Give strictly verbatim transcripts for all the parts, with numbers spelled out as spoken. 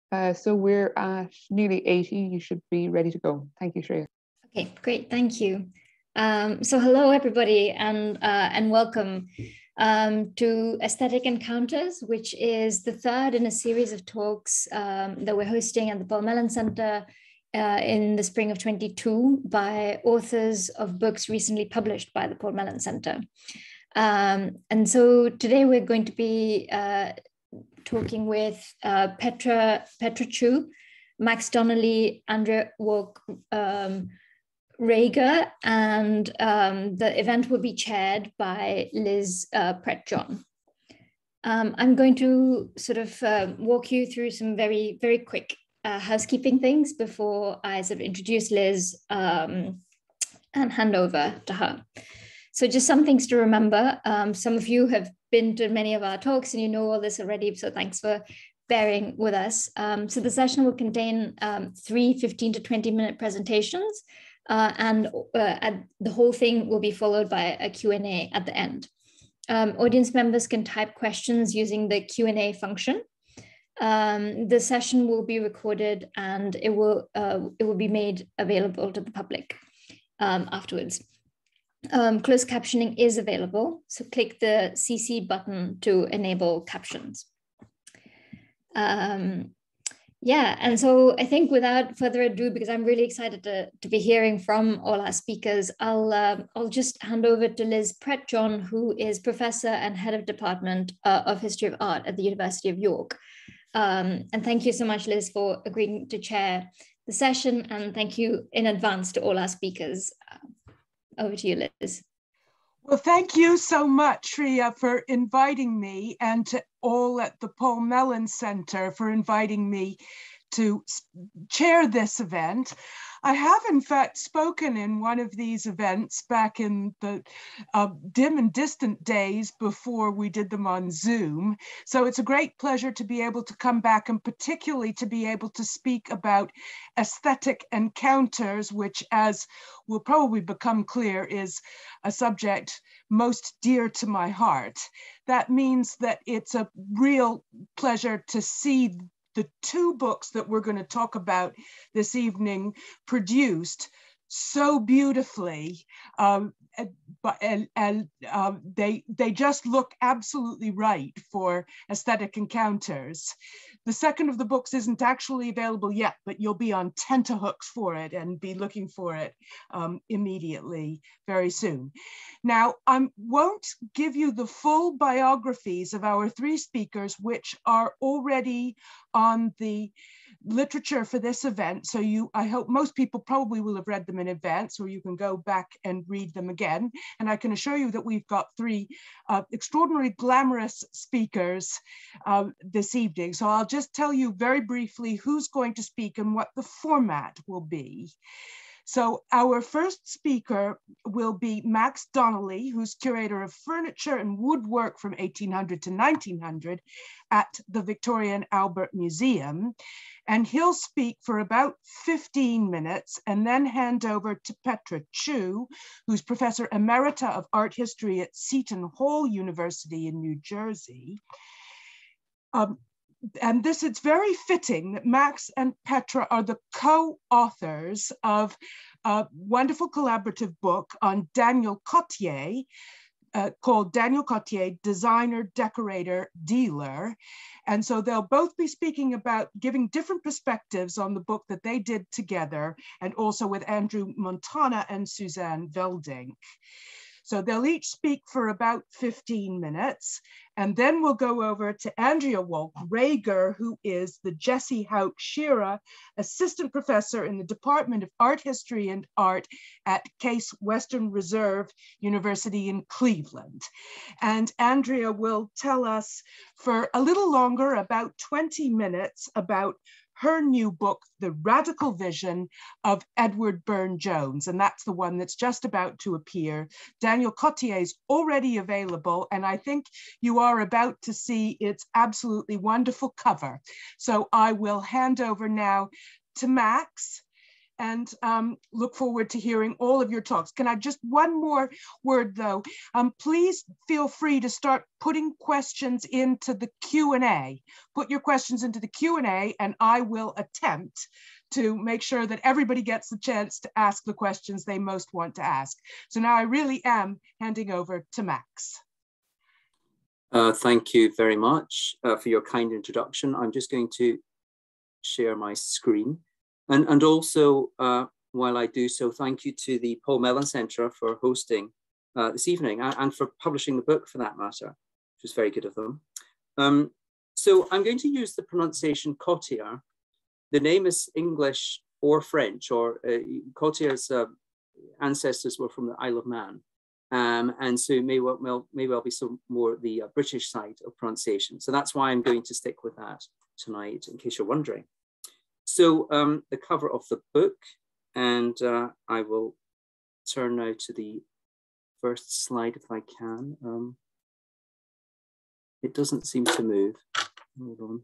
Uh, so we're at nearly eighty. You should be ready to go. Thank you, Shreya. Okay, great. Thank you. Um, so hello, everybody, and uh, and welcome um, to Aesthetic Encounters, which is the third in a series of talks um, that we're hosting at the Paul Mellon Centre uh, in the spring of twenty-two by authors of books recently published by the Paul Mellon Centre. Um, and so today we're going to be uh, talking with uh, Petra, Prettejohn, Max Donnelly, Andrea, Wolk, um, Rager, and um, the event will be chaired by Liz uh, Prettejohn. Um, I'm going to sort of uh, walk you through some very, very quick uh, housekeeping things before I sort of introduce Liz um, and hand over to her. So just some things to remember. Um, some of you have been to many of our talks and you know all this already, so thanks for bearing with us. Um, so the session will contain um, three fifteen to twenty minute presentations. Uh, and uh, the whole thing will be followed by a Q and A at the end. Um, audience members can type questions using the Q and A function. Um, the session will be recorded and it will, uh, it will be made available to the public um, afterwards. Um, closed captioning is available, so click the C C button to enable captions. Um, Yeah, and so I think without further ado, because I'm really excited to, to be hearing from all our speakers, I'll, uh, I'll just hand over to Liz Prettejohn, who is Professor and Head of Department uh, of History of Art at the University of York. Um, and thank you so much, Liz, for agreeing to chair the session, and thank you in advance to all our speakers. Uh, over to you, Liz. Well, thank you so much, Shreya, for inviting me, and to all at the Paul Mellon Centre for inviting me to chair this event. I have, in fact, spoken in one of these events back in the uh, dim and distant days before we did them on Zoom. So it's a great pleasure to be able to come back, and particularly to be able to speak about aesthetic encounters, which, as will probably become clear, is a subject most dear to my heart. That means that it's a real pleasure to see the two books that we're going to talk about this evening produced so beautifully, um, but and, and um, they they just look absolutely right for aesthetic encounters. The second of the books isn't actually available yet, but you'll be on tenterhooks for it and be looking for it um, immediately, very soon. Now, I won't give you the full biographies of our three speakers, which are already on the literature for this event. So you, I hope most people probably will have read them in advance, or you can go back and read them again. And I can assure you that we've got three uh, extraordinary glamorous speakers uh, this evening. So I'll just tell you very briefly who's going to speak and what the format will be. So our first speaker will be Max Donnelly, who's curator of furniture and woodwork from eighteen hundred to nineteen hundred at the Victoria and Albert Museum. And he'll speak for about fifteen minutes and then hand over to Petra Chu, who's Professor Emerita of Art History at Seton Hall University in New Jersey. Um, And this, it's very fitting that Max and Petra are the co-authors of a wonderful collaborative book on Daniel Cottier, uh, called Daniel Cottier, Designer, Decorator, Dealer. And so they'll both be speaking about giving different perspectives on the book that they did together, and also with Andrew Montana and Suzanne Veldink. So they'll each speak for about fifteen minutes, and then we'll go over to Andrea Wolk Rager, who is the Jesse Hout Shearer Assistant Professor in the Department of Art History and Art at Case Western Reserve University in Cleveland. And Andrea will tell us for a little longer, about twenty minutes, about her new book, The Radical Vision of Edward Burne-Jones, and that's the one that's just about to appear. Daniel Cottier is already available, and I think you are about to see its absolutely wonderful cover. So I will hand over now to Max, and um, look forward to hearing all of your talks. Can I just one more word though? Um, please feel free to start putting questions into the Q and A. Put your questions into the Q and A, and I will attempt to make sure that everybody gets the chance to ask the questions they most want to ask. So now I really am handing over to Max. Uh, thank you very much uh, for your kind introduction. I'm just going to share my screen. And, and also, uh, while I do so, thank you to the Paul Mellon Centre for hosting uh, this evening and, and for publishing the book for that matter, which was very good of them. Um, so I'm going to use the pronunciation Cotier. The name is English or French, or uh, Cotier's uh, ancestors were from the Isle of Man. Um, and so it may well, well, may well be some more the uh, British side of pronunciation. So that's why I'm going to stick with that tonight, in case you're wondering. So um, the cover of the book, and uh, I will turn now to the first slide if I can. Um, it doesn't seem to move. Hold on.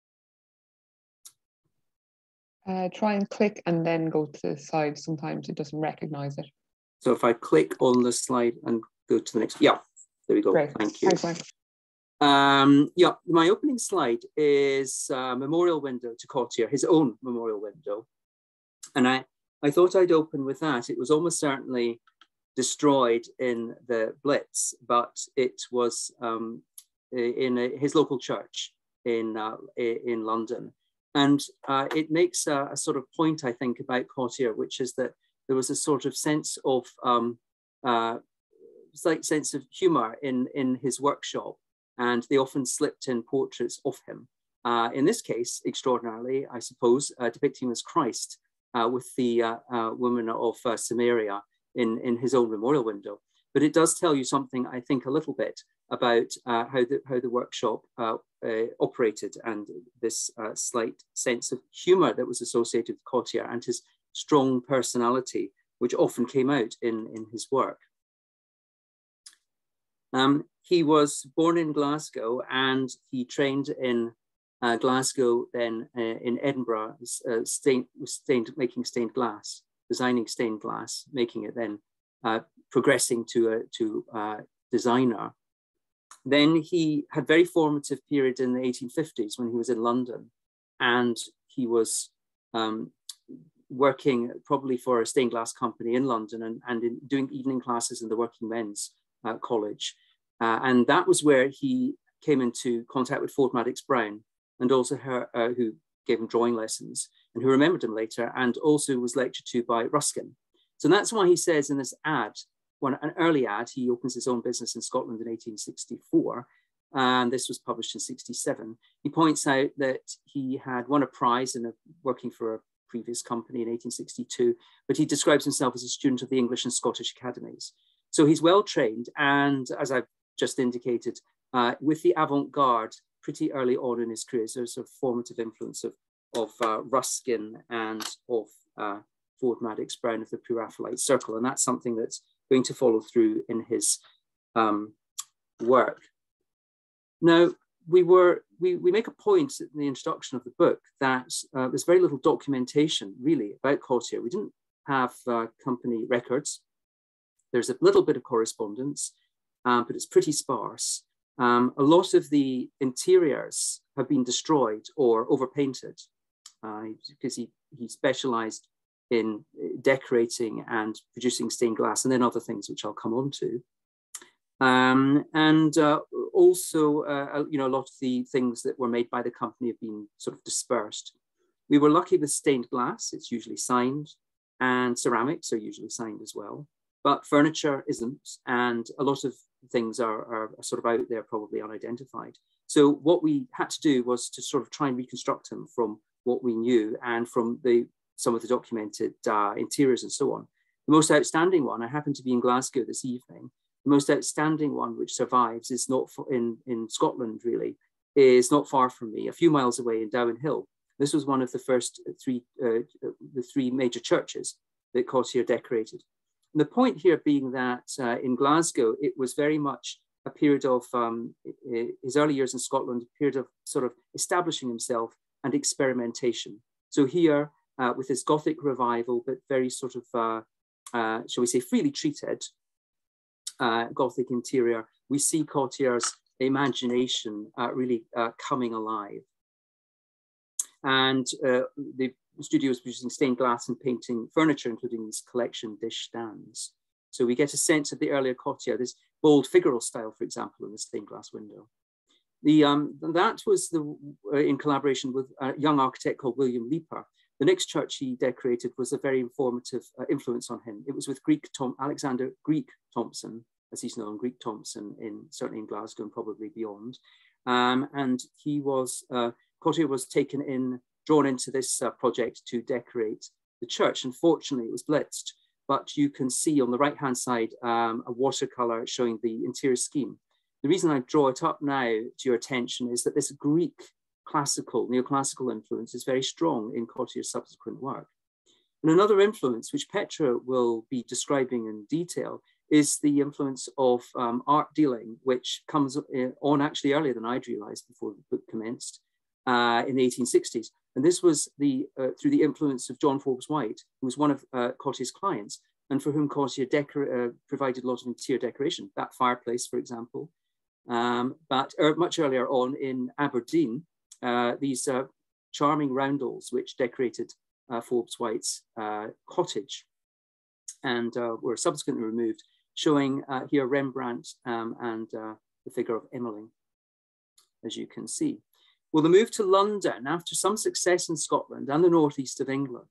Uh, try and click and then go to the side. Sometimes it doesn't recognize it. So if I click on the slide and go to the next, yeah, there we go. Great. Thank you. Thanks, Mike. Um, yeah, my opening slide is a memorial window to Cotier, his own memorial window. And I, I thought I'd open with that. It was almost certainly destroyed in the Blitz, but it was um, in a, his local church in, uh, in London. And uh, it makes a, a sort of point, I think, about Cotier, which is that there was a sort of sense of, um, uh, like sense of humor in, in his workshop. And they often slipped in portraits of him. Uh, in this case, extraordinarily, I suppose, uh, depicting him as Christ uh, with the uh, uh, woman of uh, Samaria in, in his own memorial window. But it does tell you something, I think, a little bit about uh, how, the, how the workshop uh, uh, operated, and this uh, slight sense of humor that was associated with Cotier and his strong personality, which often came out in, in his work. Um, he was born in Glasgow, and he trained in uh, Glasgow, then uh, in Edinburgh, uh, stained, stained, making stained glass, designing stained glass, making it then uh, progressing to a to a designer. Then he had very formative period in the eighteen fifties when he was in London, and he was um, working probably for a stained glass company in London, and, and in doing evening classes in the Working Men's uh, College. Uh, and that was where he came into contact with Ford Madox Brown, and also her, uh, who gave him drawing lessons, and who remembered him later, and also was lectured to by Ruskin. So that's why he says in this ad, one, an early ad, he opens his own business in Scotland in eighteen sixty-four, and this was published in sixty-seven. He points out that he had won a prize in a, working for a previous company in eighteen sixty-two, but he describes himself as a student of the English and Scottish academies. So he's well trained, and as I've just indicated, uh, with the avant-garde pretty early on in his career. So there's a formative influence of, of uh, Ruskin and of uh, Ford Madox Brown of the Pre-Raphaelite Circle. And that's something that's going to follow through in his um, work. Now, we were we, we make a point in the introduction of the book that uh, there's very little documentation really about Cotier. We didn't have uh, company records. There's a little bit of correspondence, Uh, but it's pretty sparse. Um, a lot of the interiors have been destroyed or overpainted uh, because he, he specialized in decorating and producing stained glass, and then other things which I'll come on to. Um, and uh, also, uh, you know, a lot of the things that were made by the company have been sort of dispersed. We were lucky with stained glass. It's usually signed, and ceramics are usually signed as well. But furniture isn't, and a lot of things are, are sort of out there, probably unidentified. So what we had to do was to sort of try and reconstruct him from what we knew and from the some of the documented uh, interiors and so on. The most outstanding one, I happen to be in Glasgow this evening, the most outstanding one which survives is not in, in Scotland really, is not far from me, a few miles away in Dowen Hill. This was one of the first three, uh, the three major churches that Cotier decorated. And the point here being that uh, in Glasgow, it was very much a period of um, his early years in Scotland, a period of sort of establishing himself and experimentation. So here uh, with this Gothic revival, but very sort of, uh, uh, shall we say, freely treated uh, Gothic interior, we see Cottier's imagination uh, really uh, coming alive. And uh, the studio was producing stained glass and painting furniture, including these collection dish stands. So we get a sense of the earlier Cottier, this bold figural style, for example, in the stained glass window. The, um, that was the, uh, in collaboration with a young architect called William Leaper. The next church he decorated was a very informative uh, influence on him. It was with Greek Tom, Alexander Greek Thompson, as he's known, Greek Thompson, in, certainly in Glasgow and probably beyond. Um, and he was, uh, Cottier was taken in, drawn into this uh, project to decorate the church. Unfortunately, it was blitzed, but you can see on the right-hand side um, a watercolor showing the interior scheme. The reason I draw it up now to your attention is that this Greek classical, neoclassical influence is very strong in Cottier's subsequent work. And another influence, which Petra will be describing in detail, is the influence of um, art dealing, which comes on actually earlier than I'd realized before the book commenced uh, in the eighteen sixties. And this was the, uh, through the influence of John Forbes White, who was one of uh, Cottier's clients, and for whom Cottier uh, provided a lot of interior decoration, that fireplace, for example. Um, but er, much earlier on in Aberdeen, uh, these uh, charming roundels which decorated uh, Forbes White's uh, cottage and uh, were subsequently removed, showing uh, here Rembrandt um, and uh, the figure of Emily, as you can see. Well, the move to London, after some success in Scotland and the northeast of England,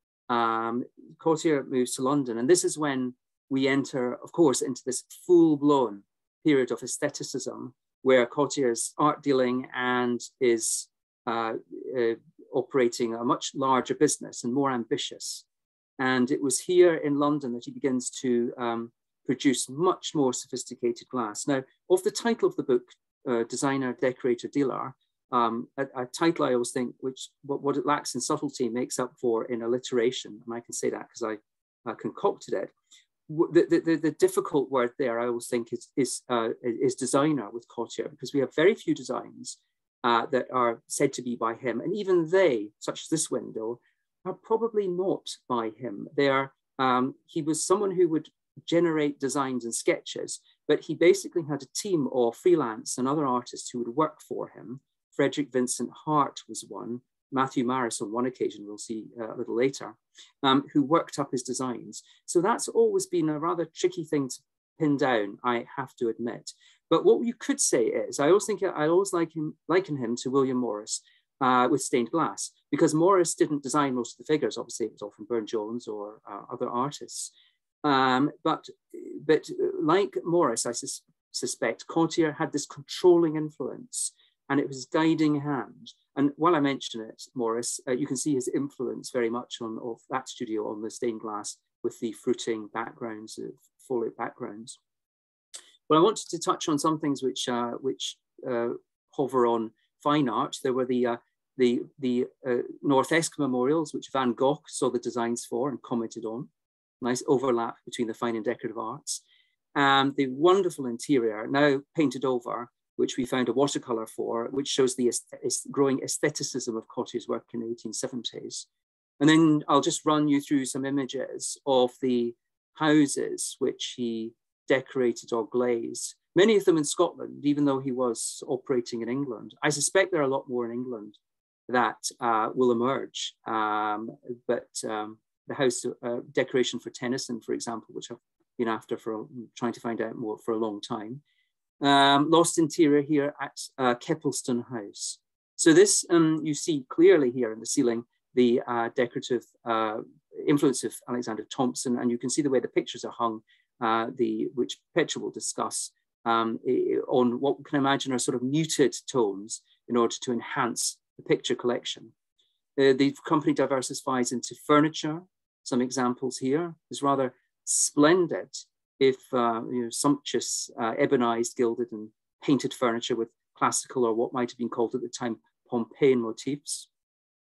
um, Cottier moves to London. And this is when we enter, of course, into this full-blown period of aestheticism, where Cottier's art dealing and is uh, uh, operating a much larger business and more ambitious. And it was here in London that he begins to um, produce much more sophisticated glass. Now, of the title of the book, uh, Designer, Decorator, Dealer, um, a, a title I always think, which what, what it lacks in subtlety makes up for in alliteration. And I can say that because I uh, concocted it. The, the, the difficult word there, I always think, is, is, uh, is designer with Cottier, because we have very few designs uh, that are said to be by him. And even they, such as this window, are probably not by him. They are, um, he was someone who would generate designs and sketches, but he basically had a team of freelance and other artists who would work for him. Frederick Vincent Hart was one, Matthew Maris on one occasion, we'll see uh, a little later, um, who worked up his designs. So that's always been a rather tricky thing to pin down, I have to admit. But what you could say is, I always think I always like him, liken him to William Morris uh, with stained glass, because Morris didn't design most of the figures. Obviously, it was often Burne-Jones or uh, other artists. Um, but, but like Morris, I sus suspect Cottier had this controlling influence, and it was his guiding hand. And while I mention it, Morris, uh, you can see his influence very much on of that studio on the stained glass with the fruiting backgrounds, uh, foliate backgrounds. But I wanted to touch on some things which uh, which uh, hover on fine art. There were the uh, the the uh, North Esk memorials, which Van Gogh saw the designs for and commented on. Nice overlap between the fine and decorative arts. And the wonderful interior, now painted over, which we found a watercolor for, which shows the growing aestheticism of Cottier's work in the eighteen seventies. And then I'll just run you through some images of the houses which he decorated or glazed, many of them in Scotland, even though he was operating in England. I suspect there are a lot more in England that uh, will emerge, um, but um, the house uh, decoration for Tennyson, for example, which I've been after for trying to find out more for a long time. Um, lost interior here at uh, Keppelston House. So this, um, you see clearly here in the ceiling, the uh, decorative uh, influence of Alexander Thompson, and you can see the way the pictures are hung, uh, the, which Petra will discuss, um, on what we can imagine are sort of muted tones in order to enhance the picture collection. Uh, the company diversifies into furniture. Some examples here is rather splendid, if uh, you know, sumptuous, uh, ebonized, gilded and painted furniture with classical, or what might have been called at the time, Pompeian motifs,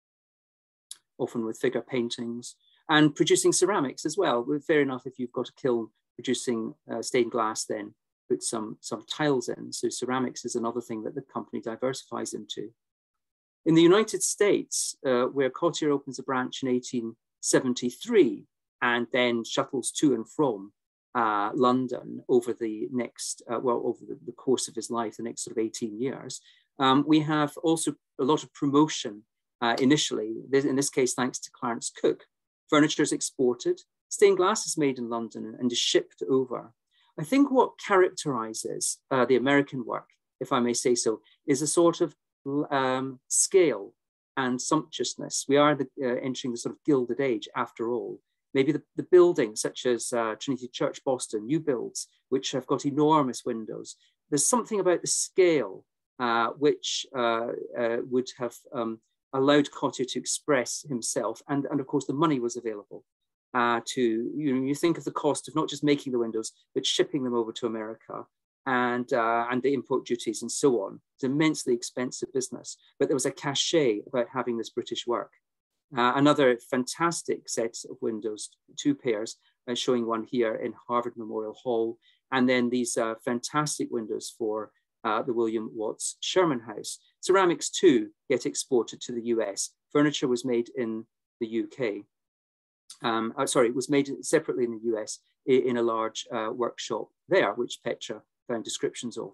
often with figure paintings, and producing ceramics as well. Fair enough, if you've got a kiln producing uh, stained glass, then put some, some tiles in. So ceramics is another thing that the company diversifies into. In the United States, uh, where Cottier opens a branch in eighteen seventy-three and then shuttles to and from uh, London over the next, uh, well, over the, the course of his life, the next sort of eighteen years, um, we have also a lot of promotion uh, initially, in this case, thanks to Clarence Cook. Furniture is exported, stained glass is made in London and is shipped over. I think what characterizes uh, the American work, if I may say so, is a sort of um, scale and sumptuousness. We are the, uh, entering the sort of Gilded Age after all. Maybe the, the buildings such as uh, Trinity Church, Boston, new builds, which have got enormous windows. There's something about the scale uh, which uh, uh, would have um, allowed Cottier to express himself. And, and of course, the money was available uh, to, you know, you think of the cost of not just making the windows, but shipping them over to America and, uh, and the import duties and so on. It's an immensely expensive business, but there was a cachet about having this British work. Uh, another fantastic set of windows, two pairs, uh, showing one here in Harvard Memorial Hall, and then these uh, fantastic windows for uh, the William Watts Sherman House. Ceramics too get exported to the U S. Furniture was made in the U K. Um, oh, sorry, it was made separately in the U S in a large uh, workshop there, which Petra found descriptions of.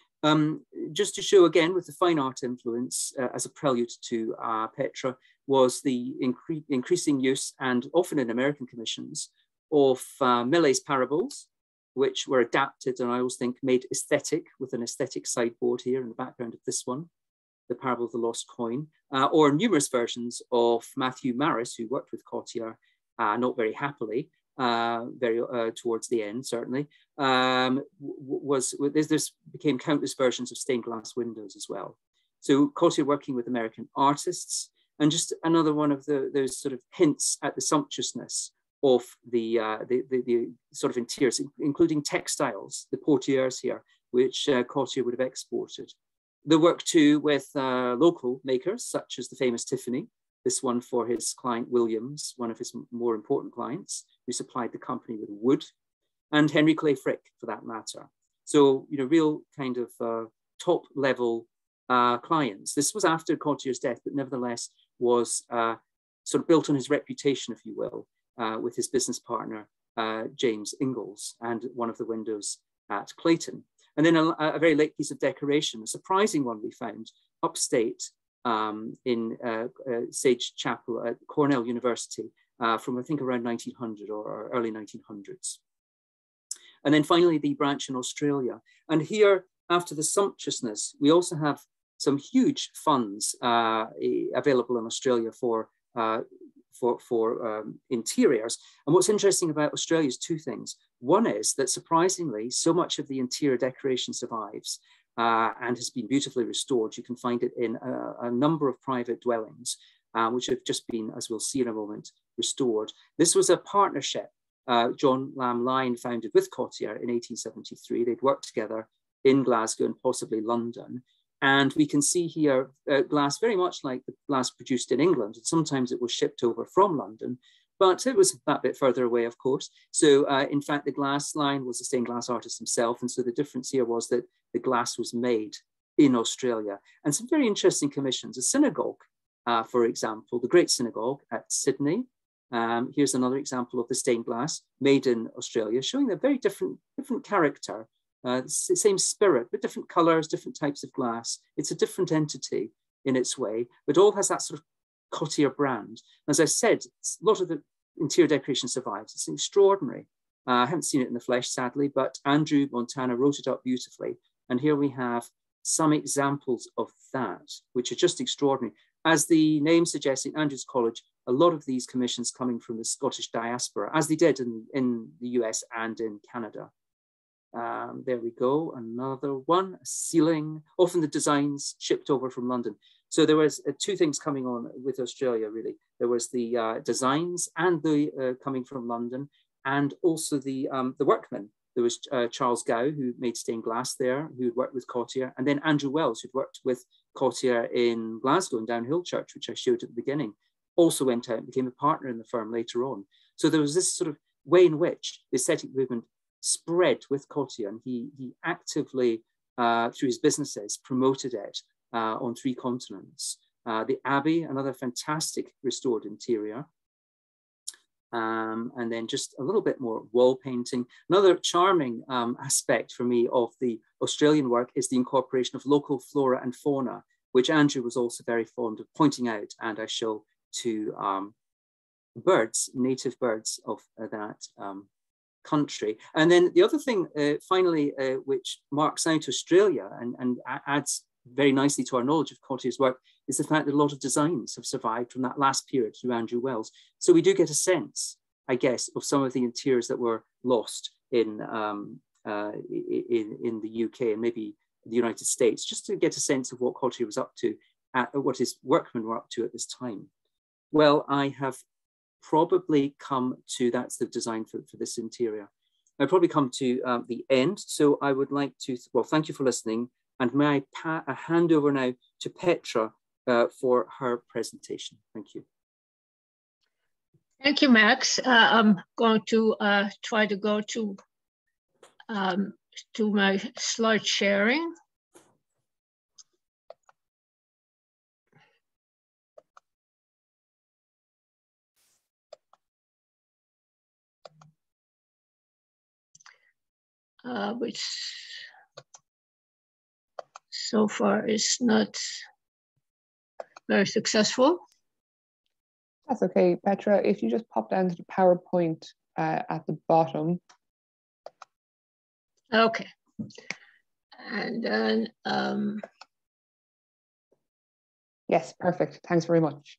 Um, just to show again with the fine art influence uh, as a prelude to uh, Petra was the incre increasing use, and often in American commissions, of uh, Millet's parables, which were adapted and I always think made aesthetic with an aesthetic sideboard here in the background of this one, the parable of the lost coin, uh, or numerous versions of Matthew Maris, who worked with Cottier, uh, not very happily, uh, very uh, towards the end certainly, um, was this, this became countless versions of stained glass windows as well. So Cottier working with American artists, and just another one of the, those sort of hints at the sumptuousness of the, uh, the, the, the sort of interiors, including textiles, the portieres here, which uh, Cottier would have exported. The work too with uh, local makers, such as the famous Tiffany, this one for his client Williams, one of his more important clients, who supplied the company with wood, and Henry Clay Frick for that matter. So, you know, real kind of uh, top level uh, clients. This was after Cottier's death, but nevertheless was uh, sort of built on his reputation, if you will, uh, with his business partner, uh, James Ingalls, and one of the windows at Clayton. And then a, a very late piece of decoration, a surprising one we found upstate um, in uh, uh, Sage Chapel at Cornell University uh, from I think around nineteen hundred or, or early nineteen hundreds. And then finally the branch in Australia. And here, after the sumptuousness, we also have some huge funds uh, available in Australia for, uh, for, for um, interiors. And what's interesting about Australia is two things. One is that surprisingly, so much of the interior decoration survives uh, and has been beautifully restored. You can find it in a, a number of private dwellings, uh, which have just been, as we'll see in a moment, restored. This was a partnership uh, John Lamb Lyne founded with Cottier in eighteen seventy-three. They'd worked together in Glasgow and possibly London. And we can see here uh, glass very much like the glass produced in England. And sometimes it was shipped over from London, but it was that bit further away, of course. So uh, in fact, the glass line was a stained glass artist himself. And so the difference here was that the glass was made in Australia. And some very interesting commissions. A synagogue, uh, for example, the Great Synagogue at Sydney. Um, here's another example of the stained glass made in Australia, showing a very different, different character. Uh, same spirit, but different colors, different types of glass. It's a different entity in its way, but all has that sort of Cottier brand. As I said, a lot of the interior decoration survives. It's extraordinary. Uh, I haven't seen it in the flesh, sadly, but Andrew Montana wrote it up beautifully. And here we have some examples of that, which are just extraordinary. As the name suggests, in Andrews College, a lot of these commissions coming from the Scottish diaspora, as they did in, in the U S and in Canada. Um, there we go, another one, a ceiling, often the designs shipped over from London. So there was uh, two things coming on with Australia, really. There was the uh, designs and the uh, coming from London, and also the, um, the workmen. There was uh, Charles Gow, who made stained glass there, who had worked with Cottier, and then Andrew Wells, who'd worked with Cottier in Glasgow and Downhill Church, which I showed at the beginning, also went out and became a partner in the firm later on. So there was this sort of way in which the aesthetic movement spread with Cottier, and he, he actively, uh, through his businesses, promoted it uh, on three continents. Uh, the Abbey, another fantastic restored interior. Um, and then just a little bit more wall painting. Another charming um, aspect for me of the Australian work is the incorporation of local flora and fauna, which Andrew was also very fond of pointing out, and I show to um, birds, native birds of uh, that um, country. And then the other thing, uh, finally, uh, which marks out Australia and, and adds very nicely to our knowledge of Cottier's work, is the fact that a lot of designs have survived from that last period through Andrew Wells. So we do get a sense, I guess, of some of the interiors that were lost in, um, uh, in, in the U K and maybe the United States, just to get a sense of what Cottier was up to, at, what his workmen were up to at this time. Well, I have probably come to, that's the design for, for this interior. I've probably come to um, the end. So I would like to, well, thank you for listening. And may I pa a hand over now to Petra uh, for her presentation. Thank you. Thank you, Max. Uh, I'm going to uh, try to go to, um, to my slide sharing. Uh, which so far is not very successful. That's okay, Petra. If you just pop down to the PowerPoint uh, at the bottom. Okay. And then, um, yes, perfect. Thanks very much.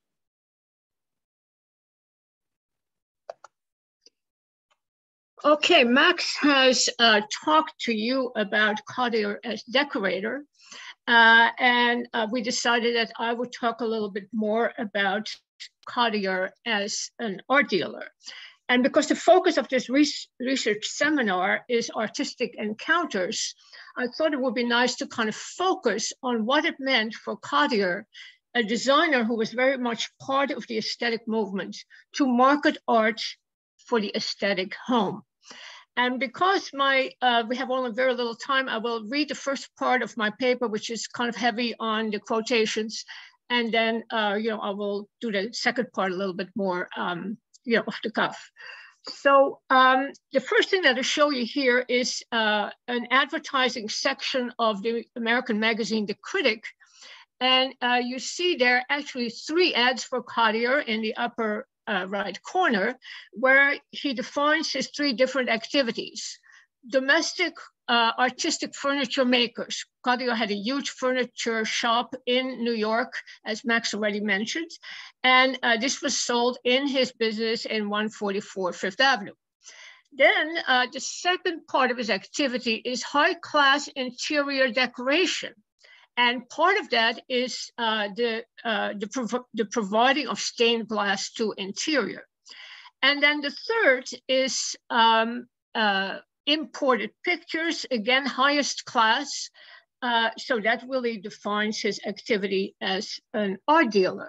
okay, Max has uh, talked to you about Cottier as decorator. Uh, and uh, we decided that I would talk a little bit more about Cottier as an art dealer. And because the focus of this research seminar is artistic encounters, I thought it would be nice to kind of focus on what it meant for Cottier, a designer who was very much part of the aesthetic movement, to market art for the aesthetic home. And because my uh, we have only very little time, I will read the first part of my paper, which is kind of heavy on the quotations. And then, uh, you know, I will do the second part a little bit more, um, you know, off the cuff. So um, the first thing that I show you here is uh, an advertising section of the American magazine, The Critic. And uh, you see there are actually three ads for Cottier in the upper Uh, right corner, where he defines his three different activities. Domestic uh, artistic furniture makers. Cottier had a huge furniture shop in New York, as Max already mentioned, and uh, this was sold in his business in one forty-four Fifth Avenue. Then uh, the second part of his activity is high-class interior decoration. And part of that is uh, the, uh, the, prov the providing of stained glass to interior. And then the third is um, uh, imported pictures, again, highest class. Uh, so that really defines his activity as an art dealer.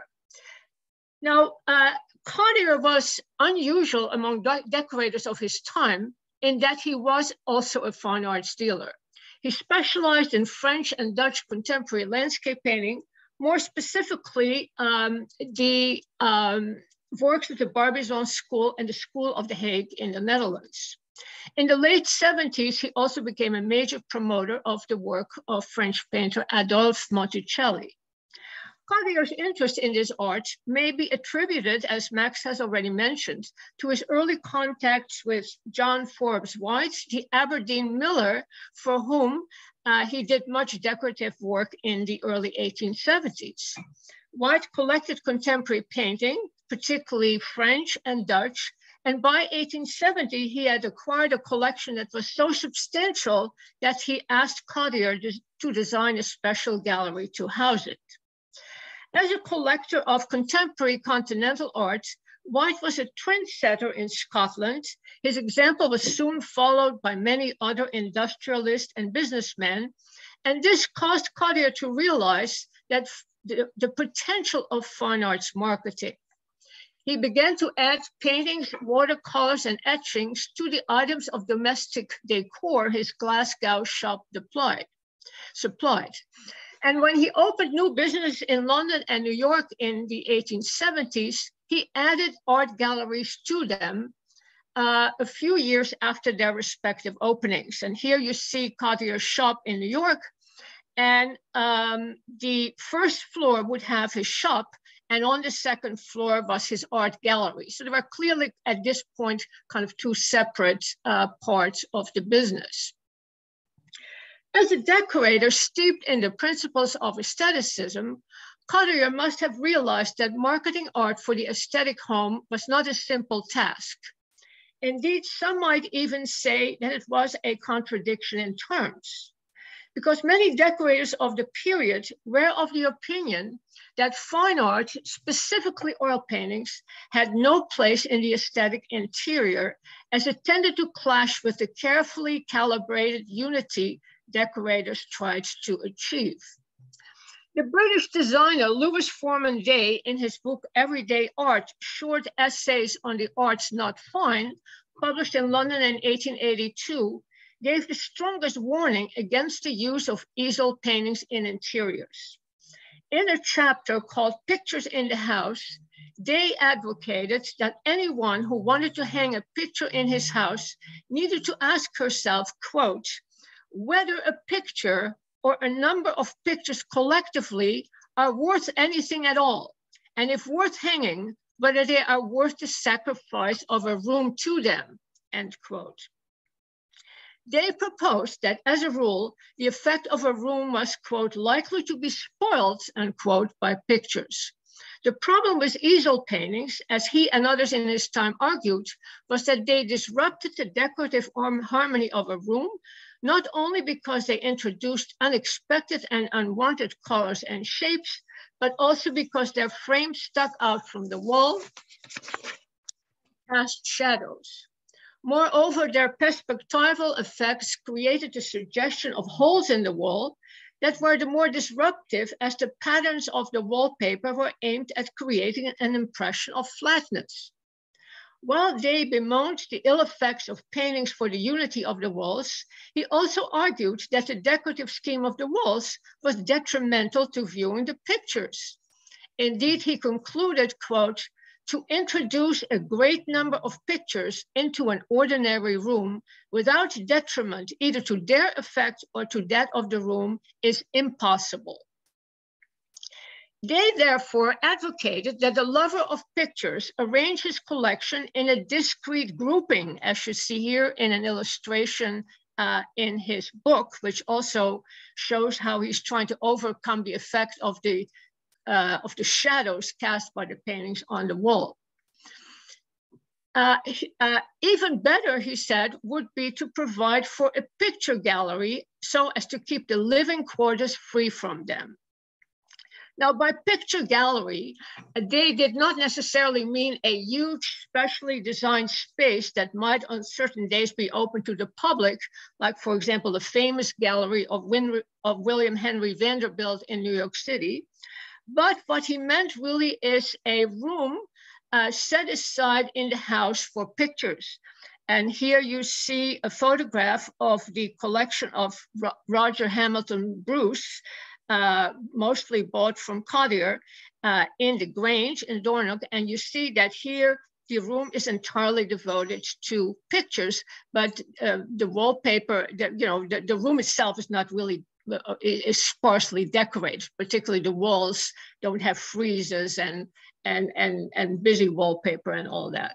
Now, uh, Cottier was unusual among de decorators of his time in that he was also a fine arts dealer. He specialized in French and Dutch contemporary landscape painting, more specifically um, the um, works of the Barbizon School and the School of The Hague in the Netherlands. In the late seventies, he also became a major promoter of the work of French painter Adolphe Monticelli. Cottier's interest in this art may be attributed, as Max has already mentioned, to his early contacts with John Forbes White, the Aberdeen miller, for whom uh, he did much decorative work in the early eighteen seventies. White collected contemporary painting, particularly French and Dutch, and by eighteen seventy, he had acquired a collection that was so substantial that he asked Cottier to design a special gallery to house it. As a collector of contemporary continental art, White was a trendsetter in Scotland. His example was soon followed by many other industrialists and businessmen, and this caused Cottier to realize that the, the potential of fine arts marketing. He began to add paintings, watercolors, and etchings to the items of domestic decor his Glasgow shop deployed, supplied. And when he opened new business in London and New York in the eighteen seventies, he added art galleries to them uh, a few years after their respective openings. And here you see Codier's shop in New York. And um, the first floor would have his shop, and on the second floor was his art gallery. So there were clearly at this point kind of two separate uh, parts of the business. As a decorator steeped in the principles of aestheticism, Codier must have realized that marketing art for the aesthetic home was not a simple task. Indeed, some might even say that it was a contradiction in terms, because many decorators of the period were of the opinion that fine art, specifically oil paintings, had no place in the aesthetic interior, as it tended to clash with the carefully calibrated unity decorators tried to achieve. The British designer Louis Forman Day, in his book Everyday Art, Short Essays on the Arts Not Fine, published in London in eighteen eighty-two, gave the strongest warning against the use of easel paintings in interiors. In a chapter called Pictures in the House, Day advocated that anyone who wanted to hang a picture in his house needed to ask herself, quote, whether a picture or a number of pictures collectively are worth anything at all, and if worth hanging, whether they are worth the sacrifice of a room to them, end quote. They proposed that, as a rule, the effect of a room was, quote, likely to be spoiled, unquote, by pictures. The problem with easel paintings, as he and others in his time argued, was that they disrupted the decorative harmony of a room, not only because they introduced unexpected and unwanted colors and shapes, but also because their frames stuck out from the wall, cast shadows. Moreover, their perspectival effects created the suggestion of holes in the wall that were the more disruptive, as the patterns of the wallpaper were aimed at creating an impression of flatness. While Day bemoaned the ill effects of paintings for the unity of the walls, he also argued that the decorative scheme of the walls was detrimental to viewing the pictures. Indeed, he concluded, quote, to introduce a great number of pictures into an ordinary room without detriment either to their effect or to that of the room is impossible. They therefore advocated that the lover of pictures arrange his collection in a discrete grouping, as you see here in an illustration uh, in his book, which also shows how he's trying to overcome the effect of the, uh, of the shadows cast by the paintings on the wall. Uh, uh, even better, he said, would be to provide for a picture gallery so as to keep the living quarters free from them. Now, by picture gallery, they did not necessarily mean a huge, specially designed space that might on certain days be open to the public, like, for example, the famous gallery of, Win of William Henry Vanderbilt in New York City. But what he meant really is a room uh, set aside in the house for pictures. And here you see a photograph of the collection of Ro Roger Hamilton Bruce, Uh, mostly bought from Codier uh, in the Grange in Dornoch. And you see that here, the room is entirely devoted to pictures, but uh, the wallpaper, the, you know, the, the room itself is not really, uh, is sparsely decorated, particularly the walls don't have friezes and, and, and, and busy wallpaper and all that.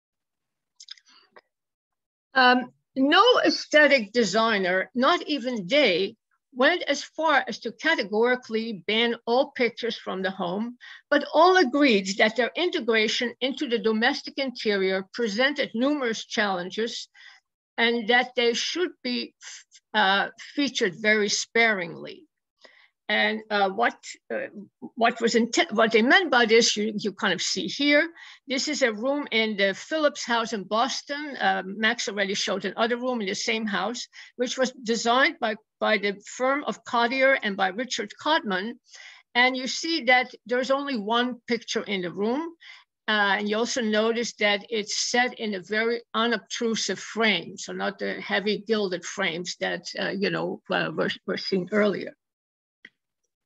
Um, no aesthetic designer, not even Day, went as far as to categorically ban all pictures from the home, but all agreed that their integration into the domestic interior presented numerous challenges and that they should be uh, featured very sparingly. And uh, what, uh, what, was what they meant by this, you, you kind of see here. This is a room in the Phillips house in Boston. Uh, Max already showed another room in the same house, which was designed by, by the firm of Codier and by Richard Codman. And you see that there's only one picture in the room. Uh, and you also notice that it's set in a very unobtrusive frame, so not the heavy gilded frames that, uh, you know, uh, were, were seen earlier.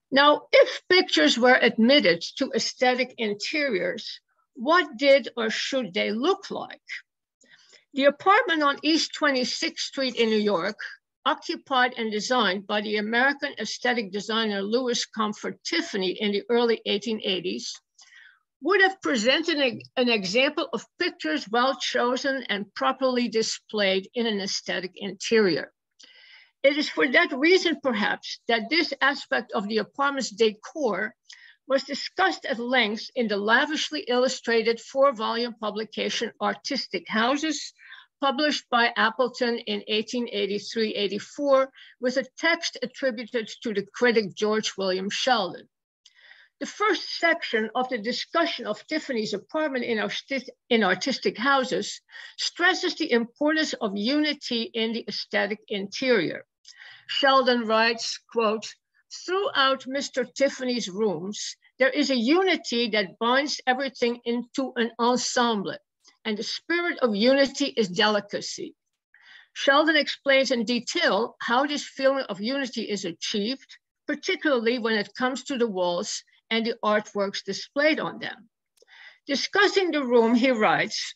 Now, if pictures were admitted to aesthetic interiors, what did or should they look like? The apartment on East twenty-sixth Street in New York, occupied and designed by the American aesthetic designer Louis Comfort Tiffany in the early eighteen eighties, would have presented a, an example of pictures well chosen and properly displayed in an aesthetic interior. It is for that reason, perhaps, that this aspect of the apartment's decor was discussed at length in the lavishly illustrated four-volume publication Artistic Houses, published by Appleton in eighteen eighty-three eighty-four, with a text attributed to the critic George William Sheldon. The first section of the discussion of Tiffany's apartment in, artistic, in Artistic Houses stresses the importance of unity in the aesthetic interior. Sheldon writes, quote, "Throughout Mister Tiffany's rooms, there is a unity that binds everything into an ensemble, and the spirit of unity is delicacy." Sheldon explains in detail how this feeling of unity is achieved, particularly when it comes to the walls and the artworks displayed on them. Discussing the room, he writes,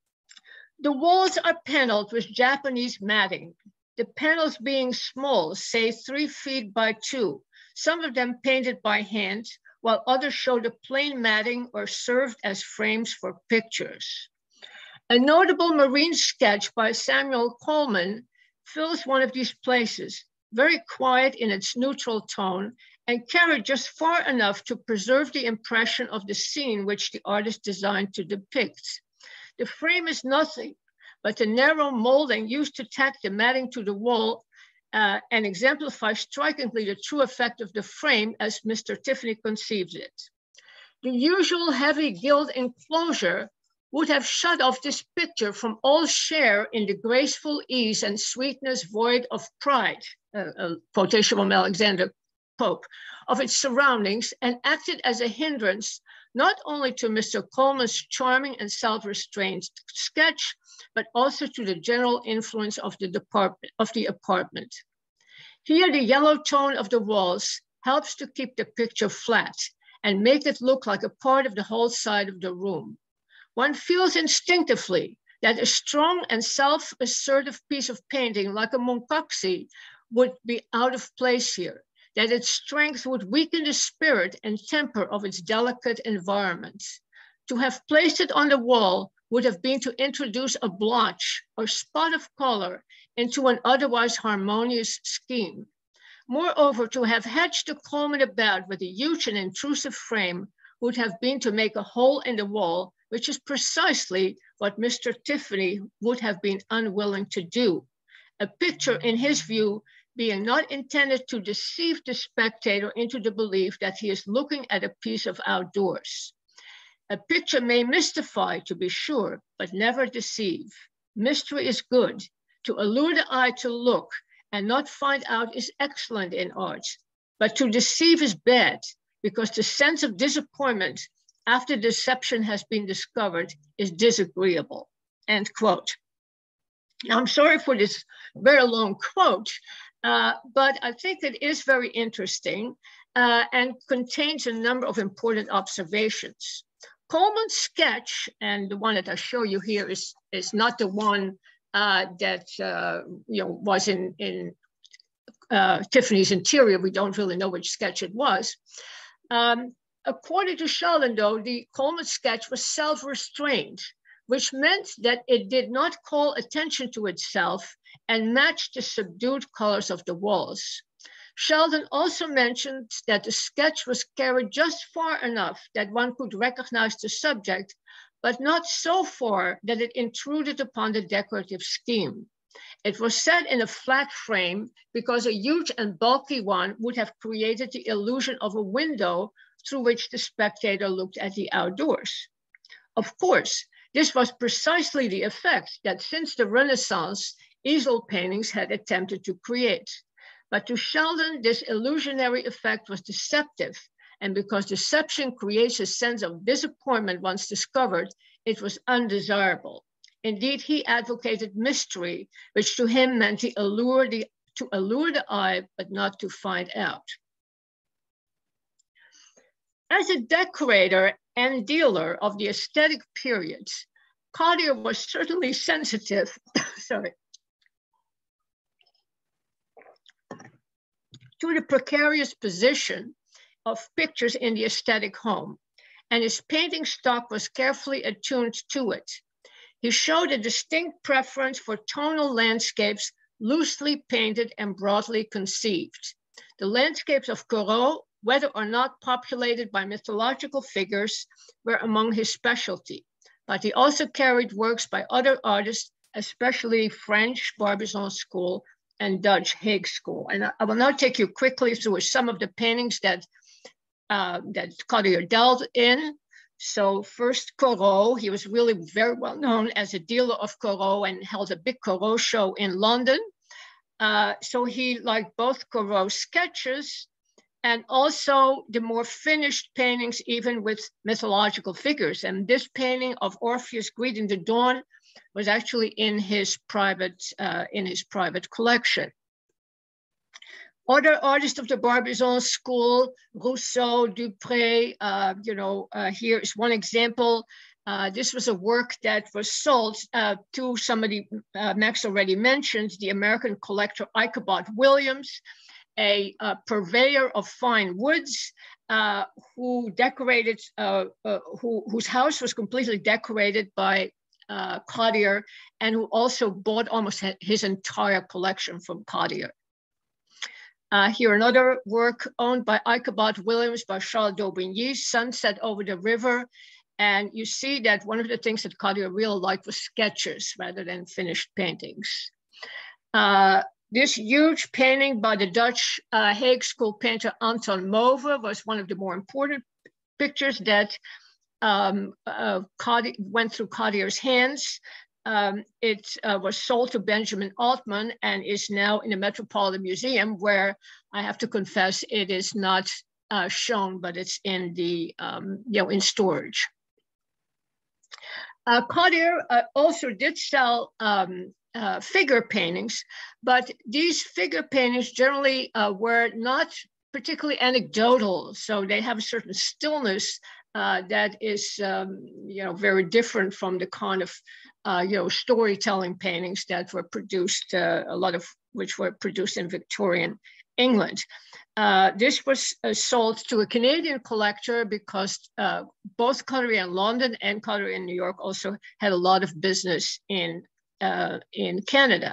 "The walls are paneled with Japanese matting, the panels being small, say three feet by two, some of them painted by hand, while others showed a plain matting or served as frames for pictures. A notable marine sketch by Samuel Coleman fills one of these places, very quiet in its neutral tone, and carried just far enough to preserve the impression of the scene which the artist designed to depict. The frame is nothing but the narrow molding used to tack the matting to the wall uh, and exemplify strikingly the true effect of the frame as Mister Tiffany conceives it. The usual heavy gilt enclosure would have shut off this picture from all share in the graceful ease and sweetness void of pride, uh, uh, quotation from Alexander Pope, of its surroundings, and acted as a hindrance not only to Mister Coleman's charming and self-restrained sketch, but also to the general influence of the department, of the apartment. Here, the yellow tone of the walls helps to keep the picture flat and make it look like a part of the whole side of the room. One feels instinctively that a strong and self-assertive piece of painting like a Munkaksi would be out of place here, that its strength would weaken the spirit and temper of its delicate environment. To have placed it on the wall would have been to introduce a blotch or spot of color into an otherwise harmonious scheme. Moreover, to have hedged the Coleman about with a huge and intrusive frame would have been to make a hole in the wall, which is precisely what Mister Tiffany would have been unwilling to do. A picture, in his view, being not intended to deceive the spectator into the belief that he is looking at a piece of outdoors. A picture may mystify, to be sure, but never deceive. Mystery is good. To allure the eye to look and not find out is excellent in art, but to deceive is bad, because the sense of disappointment after deception has been discovered is disagreeable," end quote. Now, I'm sorry for this very long quote, uh, but I think it is very interesting uh, and contains a number of important observations. Coleman's sketch, and the one that I show you here is, is not the one uh, that uh, you know, was in, in uh, Tiffany's interior. We don't really know which sketch it was. Um, according to Sheldon, though, the Coleman sketch was self-restrained, which meant that it did not call attention to itself and matched the subdued colors of the walls. Sheldon also mentioned that the sketch was carried just far enough that one could recognize the subject, but not so far that it intruded upon the decorative scheme. It was set in a flat frame because a huge and bulky one would have created the illusion of a window through which the spectator looked at the outdoors. Of course, this was precisely the effect that since the Renaissance, easel paintings had attempted to create. But to Sheldon, this illusionary effect was deceptive, and because deception creates a sense of disappointment once discovered, it was undesirable. Indeed, he advocated mystery, which to him meant to allure the, to allure the eye, but not to find out. As a decorator and dealer of the aesthetic periods, Cartier was certainly sensitive, sorry, to the precarious position of pictures in the aesthetic home, and his painting stock was carefully attuned to it. He showed a distinct preference for tonal landscapes, loosely painted and broadly conceived. The landscapes of Corot, whether or not populated by mythological figures, were among his specialty, but he also carried works by other artists, especially French Barbizon School and Dutch Hague School. And I will now take you quickly through some of the paintings that, uh, that Cartier dealt in. So first, Corot. He was really very well known as a dealer of Corot and held a big Corot show in London. Uh, so he liked both Corot sketches and also the more finished paintings, even with mythological figures. And this painting of Orpheus greeting the dawn was actually in his private, uh, in his private collection. Other artists of the Barbizon school, Rousseau, Dupré, uh, you know, uh, here is one example. Uh, this was a work that was sold uh, to somebody uh, Max already mentioned, the American collector Ichabod Williams, a, a purveyor of fine woods, uh, who decorated, uh, uh, who, whose house was completely decorated by uh, Cartier, and who also bought almost his entire collection from Cartier. Uh, here another work owned by Ichabod Williams by Charles d'Aubigny, Sunset Over the River. And you see that one of the things that Cartier really liked was sketches rather than finished paintings. Uh, this huge painting by the Dutch uh, Hague School painter Anton Mauve was one of the more important pictures that um, uh, Cartier, went through Cartier's hands. Um, it uh, was sold to Benjamin Altman and is now in the Metropolitan Museum, where I have to confess it is not uh, shown, but it's in the um, you know in storage. Uh, Cartier uh, also did sell um, uh, figure paintings, but these figure paintings generally uh, were not particularly anecdotal, so they have a certain stillness uh, that is um, you know very different from the kind of Uh, you know, storytelling paintings that were produced, uh, a lot of which were produced in Victorian England. Uh, this was uh, sold to a Canadian collector because uh, both Cartier in London and Cartier in New York also had a lot of business in, uh, in Canada.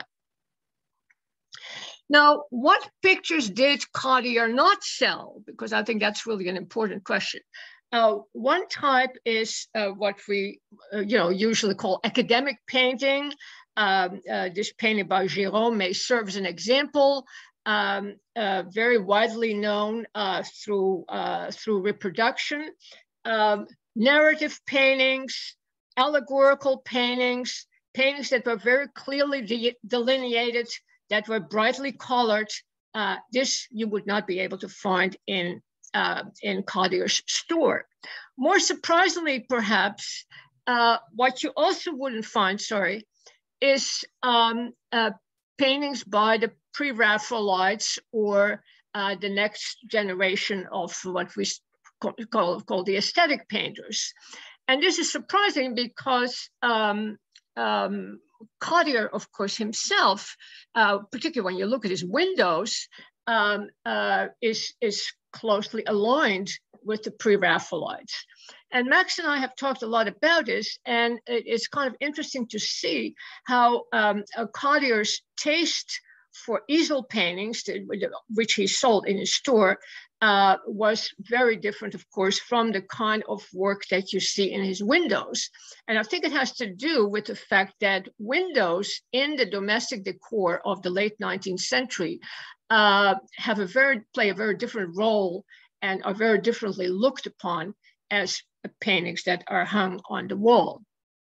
Now, what pictures did Cartier not sell? Because I think that's really an important question. Uh, one type is uh, what we, uh, you know, usually call academic painting. Um, uh, this painting by Giraud may serve as an example. Um, uh, very widely known uh, through uh, through reproduction. Um, narrative paintings, allegorical paintings, paintings that were very clearly de delineated, that were brightly colored. Uh, this you would not be able to find in. Uh, in Cartier's store. More surprisingly, perhaps, uh, what you also wouldn't find, sorry, is um, uh, paintings by the pre-Raphaelites or uh, the next generation of what we call, call, call the aesthetic painters. And this is surprising because um, um, Cartier, of course, himself, uh, particularly when you look at his windows, um, uh, is, is closely aligned with the pre-Raphaelites. And Max and I have talked a lot about this, and it's kind of interesting to see how um, Cartier's taste for easel paintings, which he sold in his store, uh, was very different, of course, from the kind of work that you see in his windows. And I think it has to do with the fact that windows in the domestic decor of the late nineteenth century uh, have a very, play a very different role and are very differently looked upon as paintings that are hung on the wall.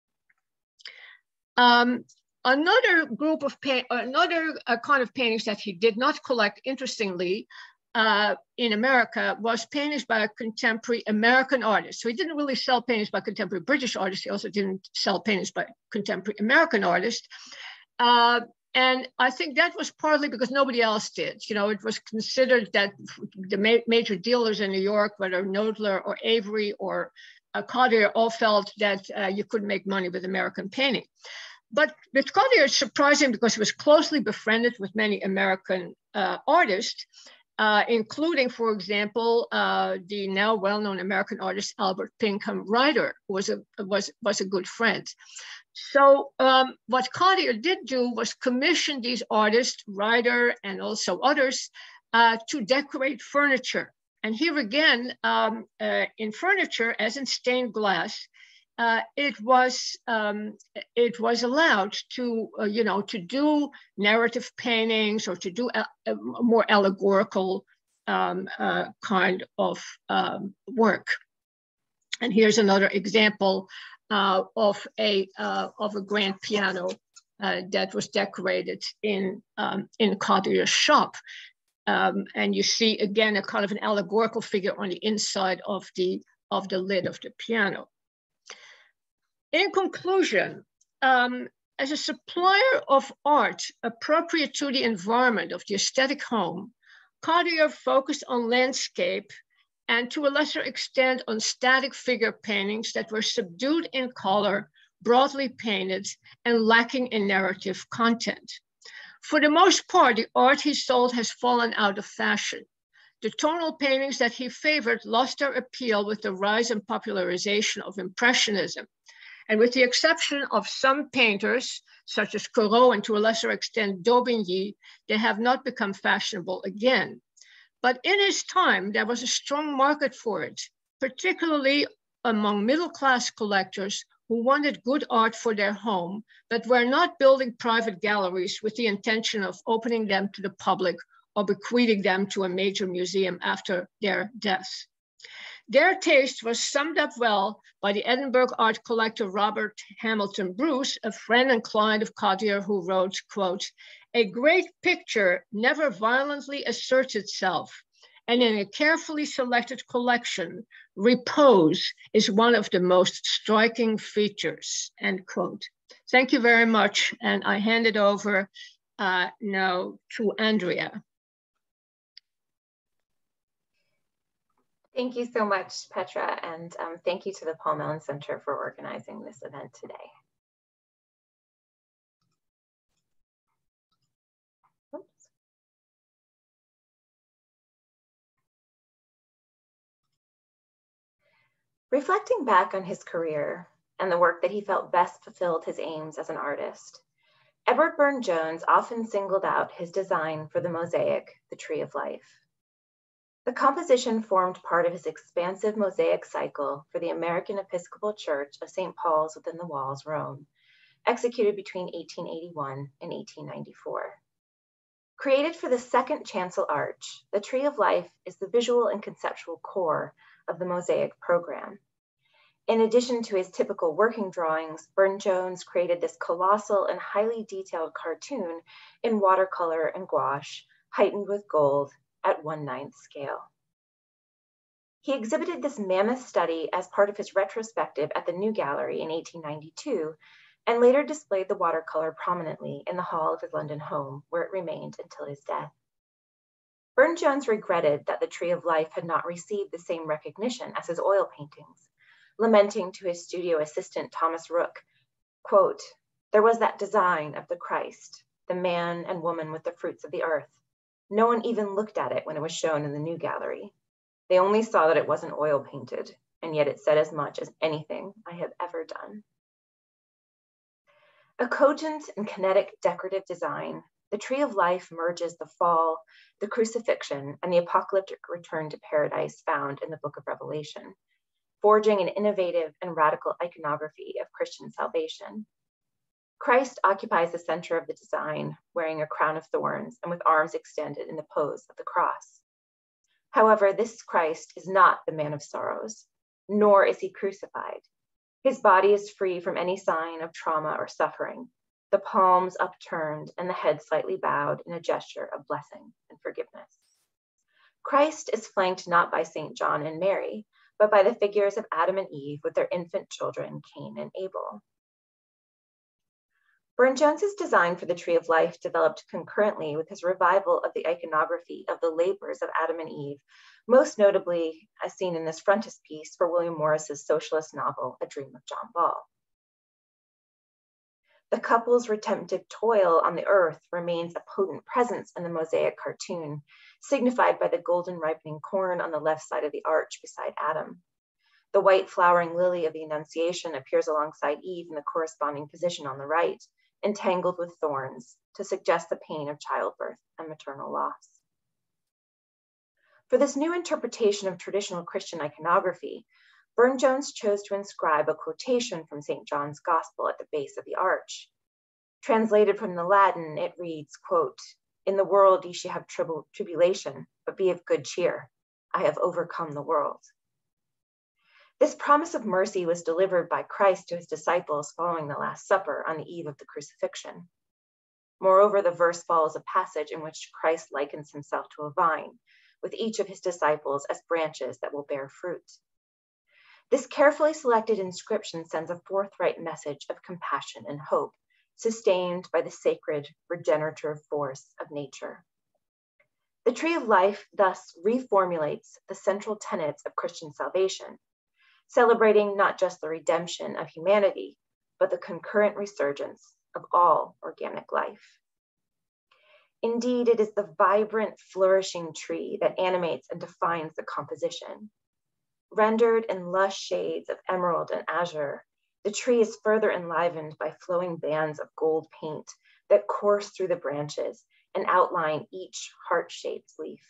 Um, another group of paint, another uh, kind of paintings that he did not collect, interestingly, uh, in America, was paintings by a contemporary American artist. So he didn't really sell paintings by contemporary British artists. He also didn't sell paintings by contemporary American artists. Uh, And I think that was partly because nobody else did. You know, it was considered that the ma major dealers in New York, whether Knoedler or Avery or uh, Cartier, all felt that uh, you couldn't make money with American painting. But with Cartier, it's surprising because he was closely befriended with many American uh, artists, uh, including, for example, uh, the now well-known American artist Albert Pinkham Ryder, who was a, was, was a good friend. So um, what Cartier did do was commission these artists, Ryder and also others, uh, to decorate furniture. And here again, um, uh, in furniture, as in stained glass, uh, it was um, it was allowed to uh, you know to do narrative paintings or to do a, a more allegorical um, uh, kind of um, work. And here's another example uh, of a uh, of a grand piano uh, that was decorated in um, in Cartier's shop. Um, and you see again a kind of an allegorical figure on the inside of the of the lid of the piano. In conclusion, um, as a supplier of art appropriate to the environment of the aesthetic home, Cartier focused on landscape and to a lesser extent on static figure paintings that were subdued in color, broadly painted, and lacking in narrative content. For the most part, the art he sold has fallen out of fashion. The tonal paintings that he favored lost their appeal with the rise and popularization of Impressionism. And with the exception of some painters, such as Corot and to a lesser extent Daubigny, they have not become fashionable again. But in his time, there was a strong market for it, particularly among middle-class collectors who wanted good art for their home, but were not building private galleries with the intention of opening them to the public or bequeathing them to a major museum after their death. Their taste was summed up well by the Edinburgh art collector Robert Hamilton Bruce, a friend and client of Cartier, who wrote, quote, "A great picture never violently asserts itself, and in a carefully selected collection, repose is one of the most striking features," end quote. Thank you very much, and I hand it over uh, now to Andrea. Thank you so much, Petra, and um, thank you to the Paul Mellon Centre for organizing this event today. Oops. Reflecting back on his career and the work that he felt best fulfilled his aims as an artist, Edward Burne-Jones often singled out his design for the mosaic, the Tree of Life. The composition formed part of his expansive mosaic cycle for the American Episcopal Church of Saint Paul's within the Walls, Rome, executed between eighteen eighty-one and eighteen ninety-four. Created for the second chancel arch, the Tree of Life is the visual and conceptual core of the mosaic program. In addition to his typical working drawings, Burne-Jones created this colossal and highly detailed cartoon in watercolor and gouache, heightened with gold, at one-ninth scale. He exhibited this mammoth study as part of his retrospective at the New Gallery in eighteen ninety-two, and later displayed the watercolor prominently in the hall of his London home, where it remained until his death. Burne-Jones regretted that the Tree of Life had not received the same recognition as his oil paintings, lamenting to his studio assistant Thomas Rooke, quote, "There was that design of the Christ, the man and woman with the fruits of the earth. No one even looked at it when it was shown in the New Gallery. They only saw that it wasn't oil painted, and yet it said as much as anything I have ever done." A cogent and kinetic decorative design, the Tree of Life merges the fall, the crucifixion, and the apocalyptic return to paradise found in the Book of Revelation, forging an innovative and radical iconography of Christian salvation. Christ occupies the center of the design, wearing a crown of thorns and with arms extended in the pose of the cross. However, this Christ is not the man of sorrows, nor is he crucified. His body is free from any sign of trauma or suffering, the palms upturned and the head slightly bowed in a gesture of blessing and forgiveness. Christ is flanked not by Saint John and Mary, but by the figures of Adam and Eve with their infant children, Cain and Abel. Burne-Jones's design for the Tree of Life developed concurrently with his revival of the iconography of the labors of Adam and Eve, most notably as seen in this frontispiece for William Morris's socialist novel, A Dream of John Ball. The couple's redemptive toil on the earth remains a potent presence in the mosaic cartoon, signified by the golden ripening corn on the left side of the arch beside Adam. The white flowering lily of the Annunciation appears alongside Eve in the corresponding position on the right, entangled with thorns, to suggest the pain of childbirth and maternal loss. For this new interpretation of traditional Christian iconography, Burne-Jones chose to inscribe a quotation from Saint John's Gospel at the base of the arch. Translated from the Latin, it reads, quote, "In the world ye shall have tribul tribulation, but be of good cheer. I have overcome the world." This promise of mercy was delivered by Christ to his disciples following the Last Supper on the eve of the crucifixion. Moreover, the verse follows a passage in which Christ likens himself to a vine, with each of his disciples as branches that will bear fruit. This carefully selected inscription sends a forthright message of compassion and hope, sustained by the sacred regenerative force of nature. The Tree of Life thus reformulates the central tenets of Christian salvation, celebrating not just the redemption of humanity, but the concurrent resurgence of all organic life. Indeed, it is the vibrant, flourishing tree that animates and defines the composition. Rendered in lush shades of emerald and azure, the tree is further enlivened by flowing bands of gold paint that course through the branches and outline each heart-shaped leaf.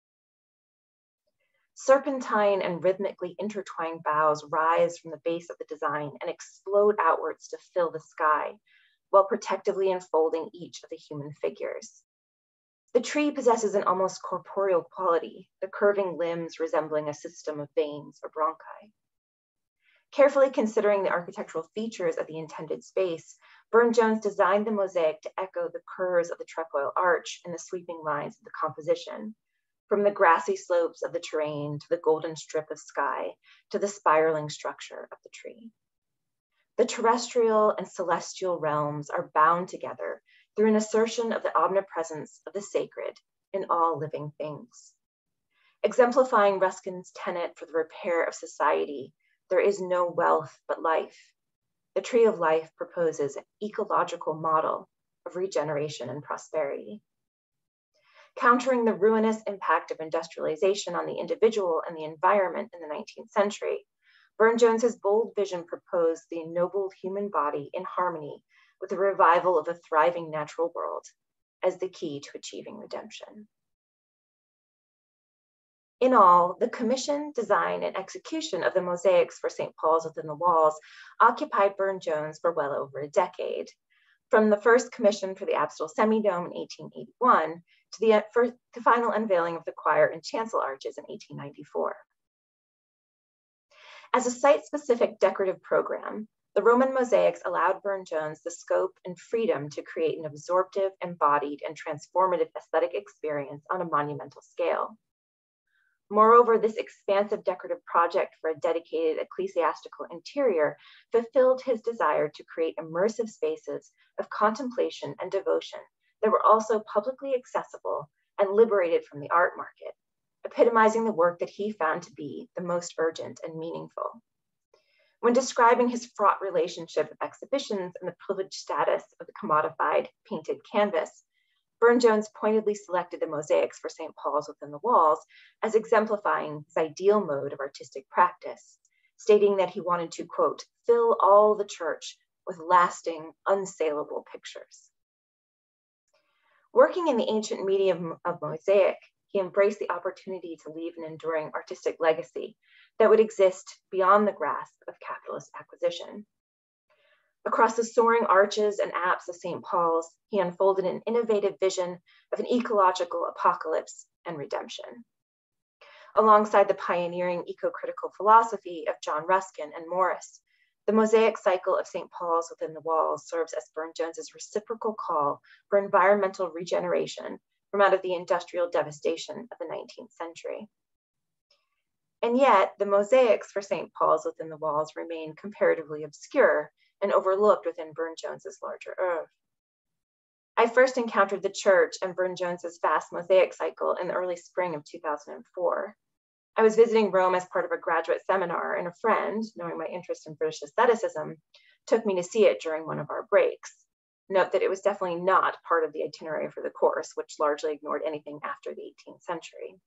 Serpentine and rhythmically intertwined boughs rise from the base of the design and explode outwards to fill the sky, while protectively enfolding each of the human figures. The tree possesses an almost corporeal quality, the curving limbs resembling a system of veins or bronchi. Carefully considering the architectural features of the intended space, Burne-Jones designed the mosaic to echo the curves of the trefoil arch and the sweeping lines of the composition, from the grassy slopes of the terrain to the golden strip of sky to the spiraling structure of the tree. The terrestrial and celestial realms are bound together through an assertion of the omnipresence of the sacred in all living things. Exemplifying Ruskin's tenet for the repair of society, there is no wealth but life. The Tree of Life proposes an ecological model of regeneration and prosperity. Countering the ruinous impact of industrialization on the individual and the environment in the nineteenth century, Burne-Jones's bold vision proposed the ennobled human body in harmony with the revival of a thriving natural world as the key to achieving redemption. In all, the commission, design, and execution of the mosaics for Saint Paul's Within the Walls occupied Burne-Jones for well over a decade, from the first commission for the apsidal semidome in eighteen eighty-one to the, for the final unveiling of the choir and chancel arches in eighteen ninety-four. As a site-specific decorative program, the Roman mosaics allowed Burne-Jones the scope and freedom to create an absorptive, embodied, and transformative aesthetic experience on a monumental scale. Moreover, this expansive decorative project for a dedicated ecclesiastical interior fulfilled his desire to create immersive spaces of contemplation and devotion that were also publicly accessible and liberated from the art market, epitomizing the work that he found to be the most urgent and meaningful. When describing his fraught relationship with exhibitions and the privileged status of the commodified painted canvas, Burne-Jones pointedly selected the mosaics for Saint Paul's Within the Walls as exemplifying his ideal mode of artistic practice, stating that he wanted to, quote, fill all the church with lasting, unsaleable pictures. Working in the ancient medium of mosaic, he embraced the opportunity to leave an enduring artistic legacy that would exist beyond the grasp of capitalist acquisition. Across the soaring arches and apse of Saint Paul's, he unfolded an innovative vision of an ecological apocalypse and redemption. Alongside the pioneering eco-critical philosophy of John Ruskin and Morris, the mosaic cycle of Saint Paul's Within the Walls serves as Burne-Jones's reciprocal call for environmental regeneration from out of the industrial devastation of the nineteenth century. And yet, the mosaics for Saint Paul's Within the Walls remain comparatively obscure and overlooked within Burne-Jones's larger oeuvre. I first encountered the church and Burne-Jones's vast mosaic cycle in the early spring of two thousand four. I was visiting Rome as part of a graduate seminar, and a friend, knowing my interest in British aestheticism, took me to see it during one of our breaks. Note that it was definitely not part of the itinerary for the course, which largely ignored anything after the eighteenth century.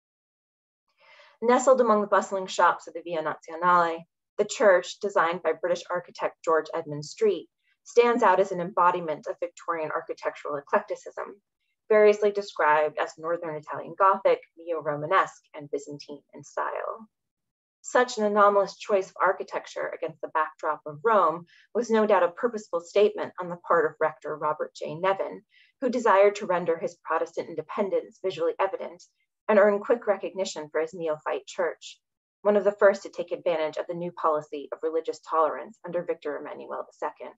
Nestled among the bustling shops of the Via Nazionale, the church, designed by British architect George Edmund Street, stands out as an embodiment of Victorian architectural eclecticism, variously described as Northern Italian Gothic, Neo-Romanesque, and Byzantine in style. Such an anomalous choice of architecture against the backdrop of Rome was no doubt a purposeful statement on the part of Rector Robert J. Nevin, who desired to render his Protestant independence visually evident and earn quick recognition for his neophyte church, one of the first to take advantage of the new policy of religious tolerance under Victor Emmanuel the Second.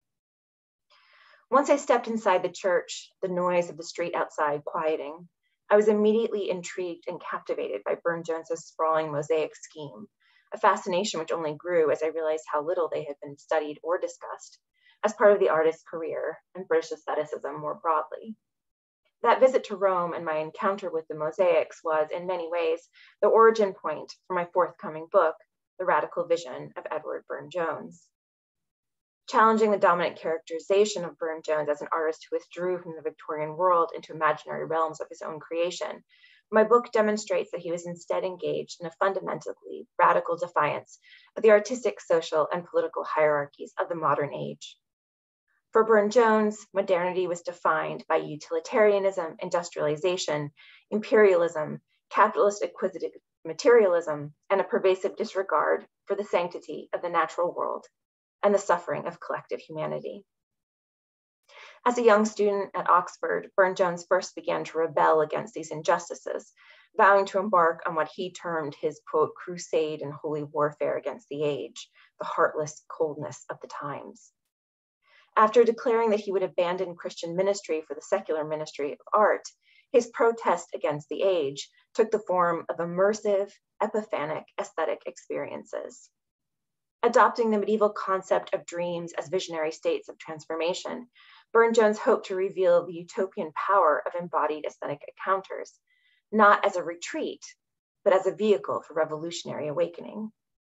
Once I stepped inside the church, the noise of the street outside quieting, I was immediately intrigued and captivated by Burne-Jones's sprawling mosaic scheme, a fascination which only grew as I realized how little they had been studied or discussed as part of the artist's career and British aestheticism more broadly. That visit to Rome and my encounter with the mosaics was, in many ways, the origin point for my forthcoming book, The Radical Vision of Edward Burne-Jones. Challenging the dominant characterization of Burne-Jones as an artist who withdrew from the Victorian world into imaginary realms of his own creation, my book demonstrates that he was instead engaged in a fundamentally radical defiance of the artistic, social, and political hierarchies of the modern age. For Burne-Jones, modernity was defined by utilitarianism, industrialization, imperialism, capitalist acquisitive materialism, and a pervasive disregard for the sanctity of the natural world and the suffering of collective humanity. As a young student at Oxford, Burne-Jones first began to rebel against these injustices, vowing to embark on what he termed his, quote, crusade and holy warfare against the age, the heartless coldness of the times. After declaring that he would abandon Christian ministry for the secular ministry of art, his protest against the age took the form of immersive, epiphanic aesthetic experiences. Adopting the medieval concept of dreams as visionary states of transformation, Burne-Jones hoped to reveal the utopian power of embodied aesthetic encounters, not as a retreat, but as a vehicle for revolutionary awakening.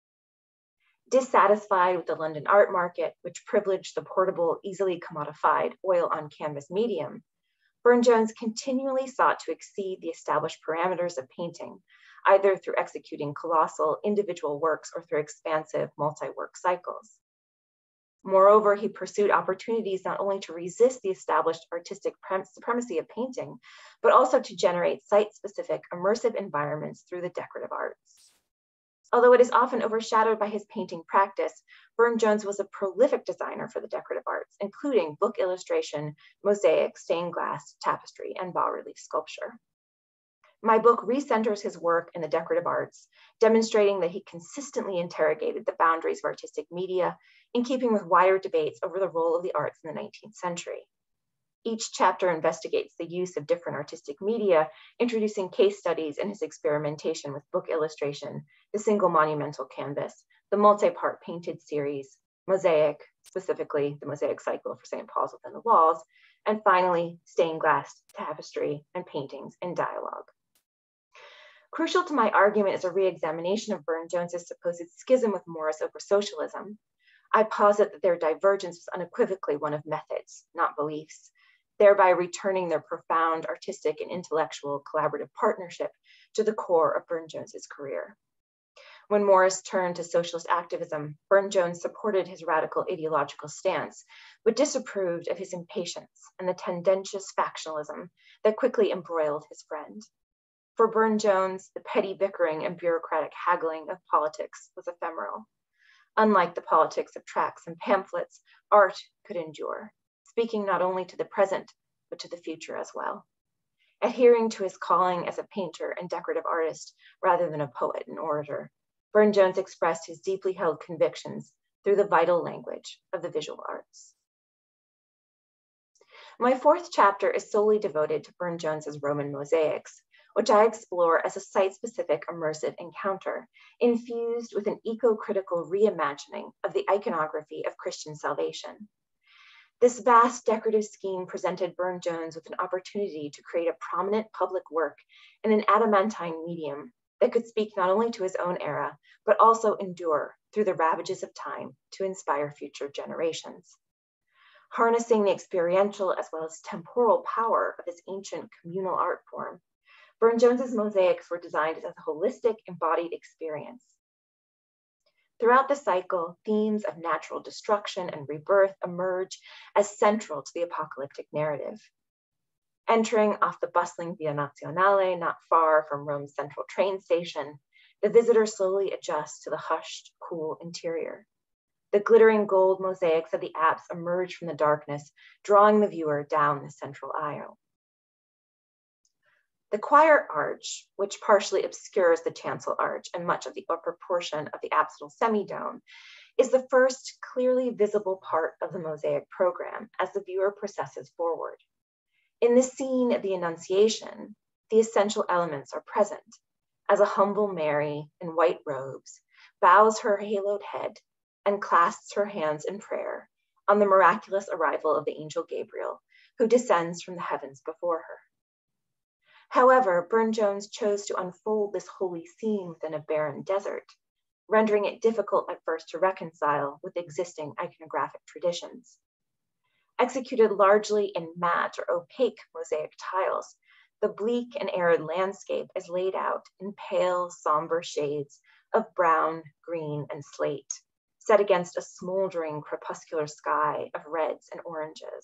Dissatisfied with the London art market, which privileged the portable, easily commodified oil-on-canvas medium, Burne-Jones continually sought to exceed the established parameters of painting, either through executing colossal individual works or through expansive multi-work cycles. Moreover, he pursued opportunities not only to resist the established artistic supremacy of painting, but also to generate site-specific immersive environments through the decorative arts. Although it is often overshadowed by his painting practice, Burne-Jones was a prolific designer for the decorative arts, including book illustration, mosaic, stained glass, tapestry, and bas-relief sculpture. My book recenters his work in the decorative arts, demonstrating that he consistently interrogated the boundaries of artistic media in keeping with wider debates over the role of the arts in the nineteenth century. Each chapter investigates the use of different artistic media, introducing case studies in his experimentation with book illustration, the single monumental canvas, the multi-part painted series, mosaic, specifically the mosaic cycle for Saint Paul's Within the Walls, and finally, stained glass, tapestry, and paintings in dialogue. Crucial to my argument is a re-examination of Burne-Jones's supposed schism with Morris over socialism. I posit that their divergence was unequivocally one of methods, not beliefs, thereby returning their profound artistic and intellectual collaborative partnership to the core of Burne-Jones's career. When Morris turned to socialist activism, Burne-Jones supported his radical ideological stance, but disapproved of his impatience and the tendentious factionalism that quickly embroiled his friend. For Burne-Jones, the petty bickering and bureaucratic haggling of politics was ephemeral. Unlike the politics of tracts and pamphlets, art could endure, speaking not only to the present, but to the future as well. Adhering to his calling as a painter and decorative artist rather than a poet and orator, Burne-Jones expressed his deeply held convictions through the vital language of the visual arts. My fourth chapter is solely devoted to Burne-Jones's Roman mosaics, which I explore as a site-specific immersive encounter, infused with an eco-critical reimagining of the iconography of Christian salvation. This vast decorative scheme presented Burne-Jones with an opportunity to create a prominent public work in an adamantine medium that could speak not only to his own era, but also endure through the ravages of time to inspire future generations. Harnessing the experiential as well as temporal power of this ancient communal art form, Burne-Jones's mosaics were designed as a holistic, embodied experience. Throughout the cycle, themes of natural destruction and rebirth emerge as central to the apocalyptic narrative. Entering off the bustling Via Nazionale, not far from Rome's central train station, the visitor slowly adjusts to the hushed, cool interior. The glittering gold mosaics of the apse emerge from the darkness, drawing the viewer down the central aisle. The choir arch, which partially obscures the chancel arch and much of the upper portion of the apsidal semidome, is the first clearly visible part of the mosaic program as the viewer processes forward. In the scene of the Annunciation, the essential elements are present, as a humble Mary in white robes bows her haloed head and clasps her hands in prayer on the miraculous arrival of the angel Gabriel, who descends from the heavens before her. However, Burne-Jones chose to unfold this holy scene within a barren desert, rendering it difficult at first to reconcile with existing iconographic traditions. Executed largely in matte or opaque mosaic tiles, the bleak and arid landscape is laid out in pale, somber shades of brown, green, and slate, set against a smoldering crepuscular sky of reds and oranges.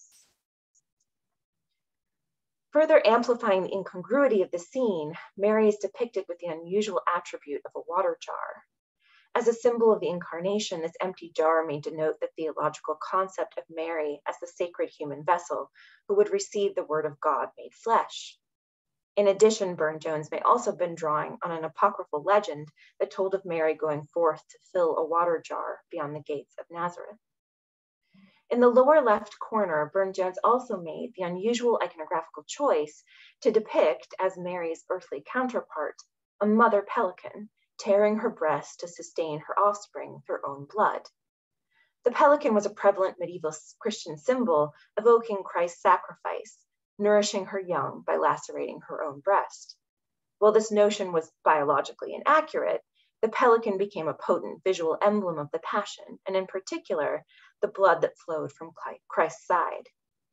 Further amplifying the incongruity of the scene, Mary is depicted with the unusual attribute of a water jar. As a symbol of the incarnation, this empty jar may denote the theological concept of Mary as the sacred human vessel who would receive the word of God made flesh. In addition, Burne-Jones may also have been drawing on an apocryphal legend that told of Mary going forth to fill a water jar beyond the gates of Nazareth. In the lower left corner, Burne-Jones also made the unusual iconographical choice to depict, as Mary's earthly counterpart, a mother pelican tearing her breast to sustain her offspring with her own blood. The pelican was a prevalent medieval Christian symbol evoking Christ's sacrifice, nourishing her young by lacerating her own breast. While this notion was biologically inaccurate, the pelican became a potent visual emblem of the Passion, and in particular, the blood that flowed from Christ's side.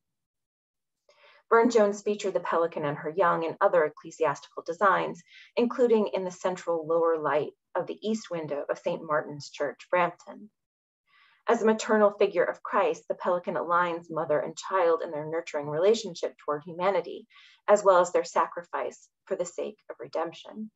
Burne-Jones featured the pelican and her young in other ecclesiastical designs, including in the central lower light of the east window of Saint Martin's Church, Brampton. As a maternal figure of Christ, the pelican aligns mother and child in their nurturing relationship toward humanity, as well as their sacrifice for the sake of redemption.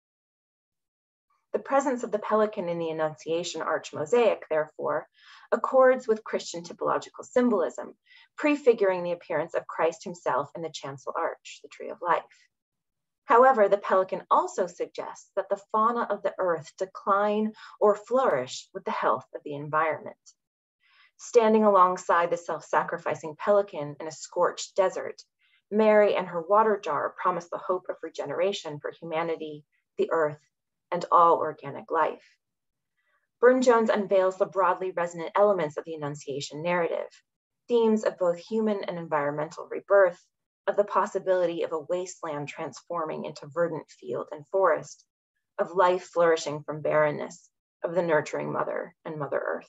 The presence of the pelican in the Annunciation arch mosaic, therefore, accords with Christian typological symbolism, prefiguring the appearance of Christ himself in the chancel arch, the tree of life. However, the pelican also suggests that the fauna of the earth decline or flourish with the health of the environment. Standing alongside the self-sacrificing pelican in a scorched desert, Mary and her water jar promise the hope of regeneration for humanity, the earth, and all organic life. Burne-Jones unveils the broadly resonant elements of the Annunciation narrative, themes of both human and environmental rebirth, of the possibility of a wasteland transforming into verdant field and forest, of life flourishing from barrenness, of the nurturing mother and Mother Earth.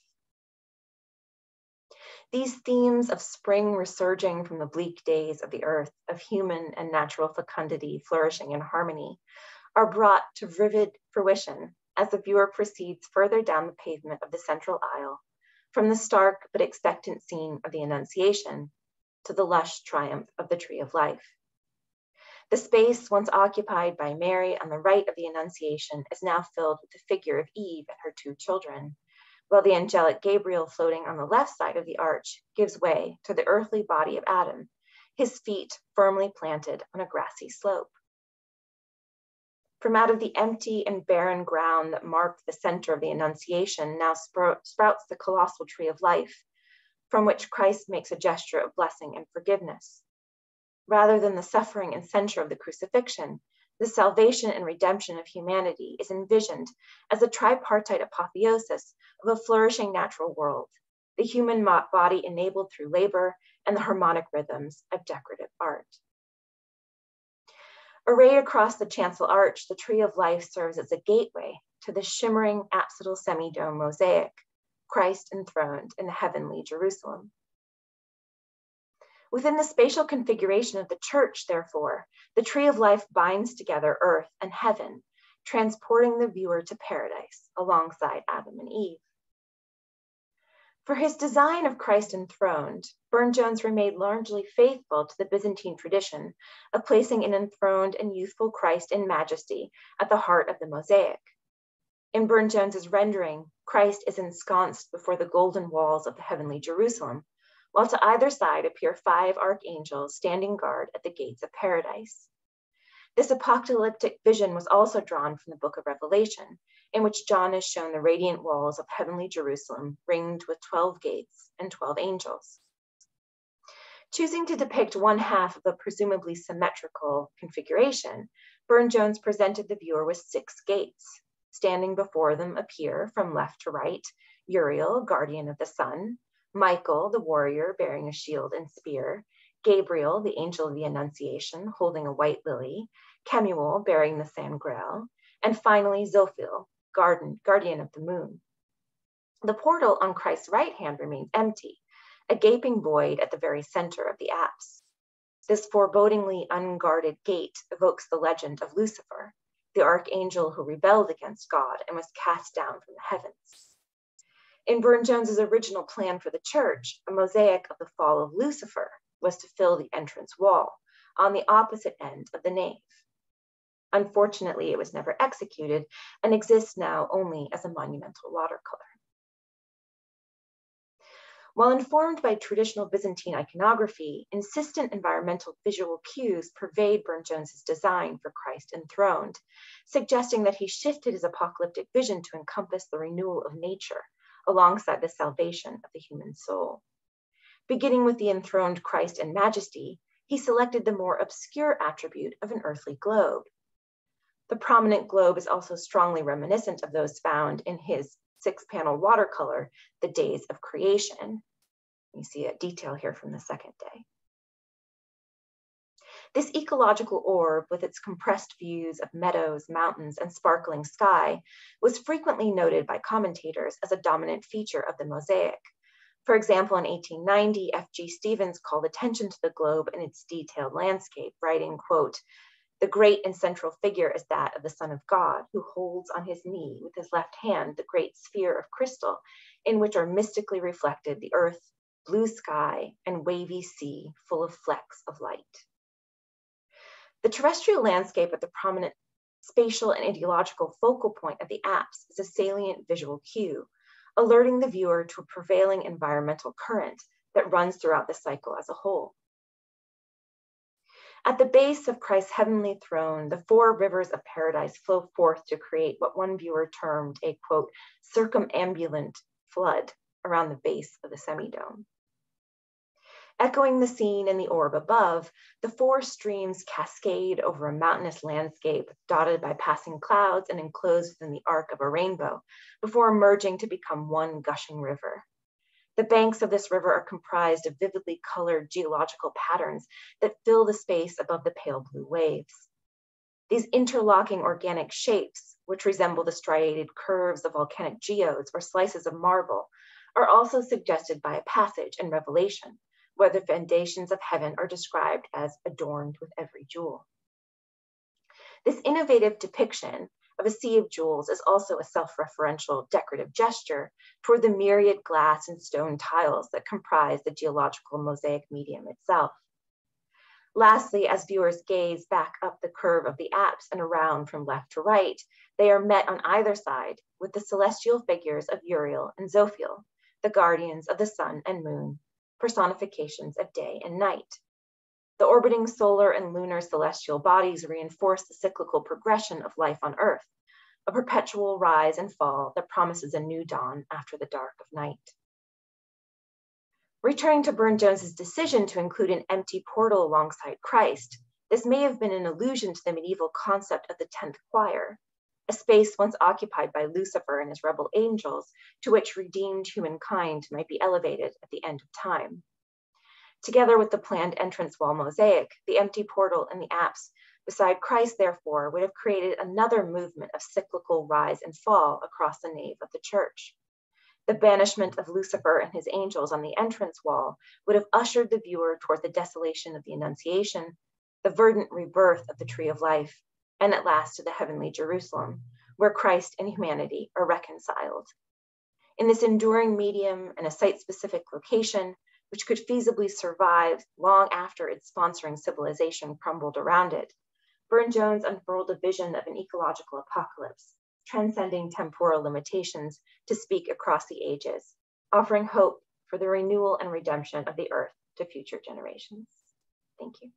These themes of spring resurging from the bleak days of the earth, of human and natural fecundity flourishing in harmony, are brought to vivid fruition as the viewer proceeds further down the pavement of the central aisle, from the stark but expectant scene of the Annunciation to the lush triumph of the Tree of Life. The space once occupied by Mary on the right of the Annunciation is now filled with the figure of Eve and her two children, while the angelic Gabriel floating on the left side of the arch gives way to the earthly body of Adam, his feet firmly planted on a grassy slope. From out of the empty and barren ground that marked the center of the Annunciation now sprouts the colossal Tree of Life, from which Christ makes a gesture of blessing and forgiveness. Rather than the suffering and censure of the crucifixion, the salvation and redemption of humanity is envisioned as a tripartite apotheosis of a flourishing natural world, the human body enabled through labor, and the harmonic rhythms of decorative art. Arrayed across the chancel arch, the Tree of Life serves as a gateway to the shimmering apsidal semidome mosaic, Christ enthroned in the heavenly Jerusalem. Within the spatial configuration of the church, therefore, the Tree of Life binds together earth and heaven, transporting the viewer to paradise alongside Adam and Eve. For his design of Christ enthroned, Burne-Jones remained largely faithful to the Byzantine tradition of placing an enthroned and youthful Christ in majesty at the heart of the mosaic. In Burne-Jones's rendering, Christ is ensconced before the golden walls of the heavenly Jerusalem, while to either side appear five archangels standing guard at the gates of paradise. This apocalyptic vision was also drawn from the book of Revelation, in which John is shown the radiant walls of heavenly Jerusalem ringed with twelve gates and twelve angels. Choosing to depict one half of a presumably symmetrical configuration, Burne-Jones presented the viewer with six gates. Standing before them appear, from left to right, Uriel, guardian of the sun, Michael, the warrior bearing a shield and spear, Gabriel, the angel of the Annunciation, holding a white lily, Kemuel, bearing the San Grail, and finally Zophiel, garden, guardian of the moon. The portal on Christ's right hand remains empty, a gaping void at the very center of the apse. This forebodingly unguarded gate evokes the legend of Lucifer, the archangel who rebelled against God and was cast down from the heavens. In Burne-Jones's original plan for the church, a mosaic of the fall of Lucifer was to fill the entrance wall on the opposite end of the nave. Unfortunately, it was never executed and exists now only as a monumental watercolor. While informed by traditional Byzantine iconography, insistent environmental visual cues pervade Burne-Jones's design for Christ enthroned, suggesting that he shifted his apocalyptic vision to encompass the renewal of nature alongside the salvation of the human soul. Beginning with the enthroned Christ in majesty, he selected the more obscure attribute of an earthly globe. The prominent globe is also strongly reminiscent of those found in his six-panel watercolor, The Days of Creation. You see a detail here from the second day. This ecological orb, with its compressed views of meadows, mountains, and sparkling sky, was frequently noted by commentators as a dominant feature of the mosaic. For example, in eighteen ninety, F G Stevens called attention to the globe and its detailed landscape, writing, quote, "The great and central figure is that of the Son of God, who holds on his knee with his left hand the great sphere of crystal, in which are mystically reflected the earth, blue sky, and wavy sea full of flecks of light." The terrestrial landscape at the prominent spatial and ideological focal point of the apse is a salient visual cue, alerting the viewer to a prevailing environmental current that runs throughout the cycle as a whole. At the base of Christ's heavenly throne, the four rivers of paradise flow forth to create what one viewer termed a, quote, circumambulate flood around the base of the semidome. Echoing the scene in the orb above, the four streams cascade over a mountainous landscape dotted by passing clouds and enclosed within the arc of a rainbow before emerging to become one gushing river. The banks of this river are comprised of vividly colored geological patterns that fill the space above the pale blue waves. These interlocking organic shapes, which resemble the striated curves of volcanic geodes or slices of marble, are also suggested by a passage in Revelation, where the foundations of heaven are described as adorned with every jewel. This innovative depiction of a sea of jewels is also a self-referential decorative gesture toward the myriad glass and stone tiles that comprise the geological mosaic medium itself. Lastly, as viewers gaze back up the curve of the apse and around from left to right, they are met on either side with the celestial figures of Uriel and Zophiel, the guardians of the sun and moon, personifications of day and night. The orbiting solar and lunar celestial bodies reinforce the cyclical progression of life on Earth, a perpetual rise and fall that promises a new dawn after the dark of night. Returning to Burne-Jones's decision to include an empty portal alongside Christ, this may have been an allusion to the medieval concept of the tenth choir, a space once occupied by Lucifer and his rebel angels, to which redeemed humankind might be elevated at the end of time. Together with the planned entrance wall mosaic, the empty portal and the apse beside Christ, therefore, would have created another movement of cyclical rise and fall across the nave of the church. The banishment of Lucifer and his angels on the entrance wall would have ushered the viewer toward the desolation of the Annunciation, the verdant rebirth of the tree of life, and at last to the heavenly Jerusalem, where Christ and humanity are reconciled. In this enduring medium and a site-specific location, which could feasibly survive long after its sponsoring civilization crumbled around it, Burne-Jones unfurled a vision of an ecological apocalypse, transcending temporal limitations to speak across the ages, offering hope for the renewal and redemption of the earth to future generations. Thank you.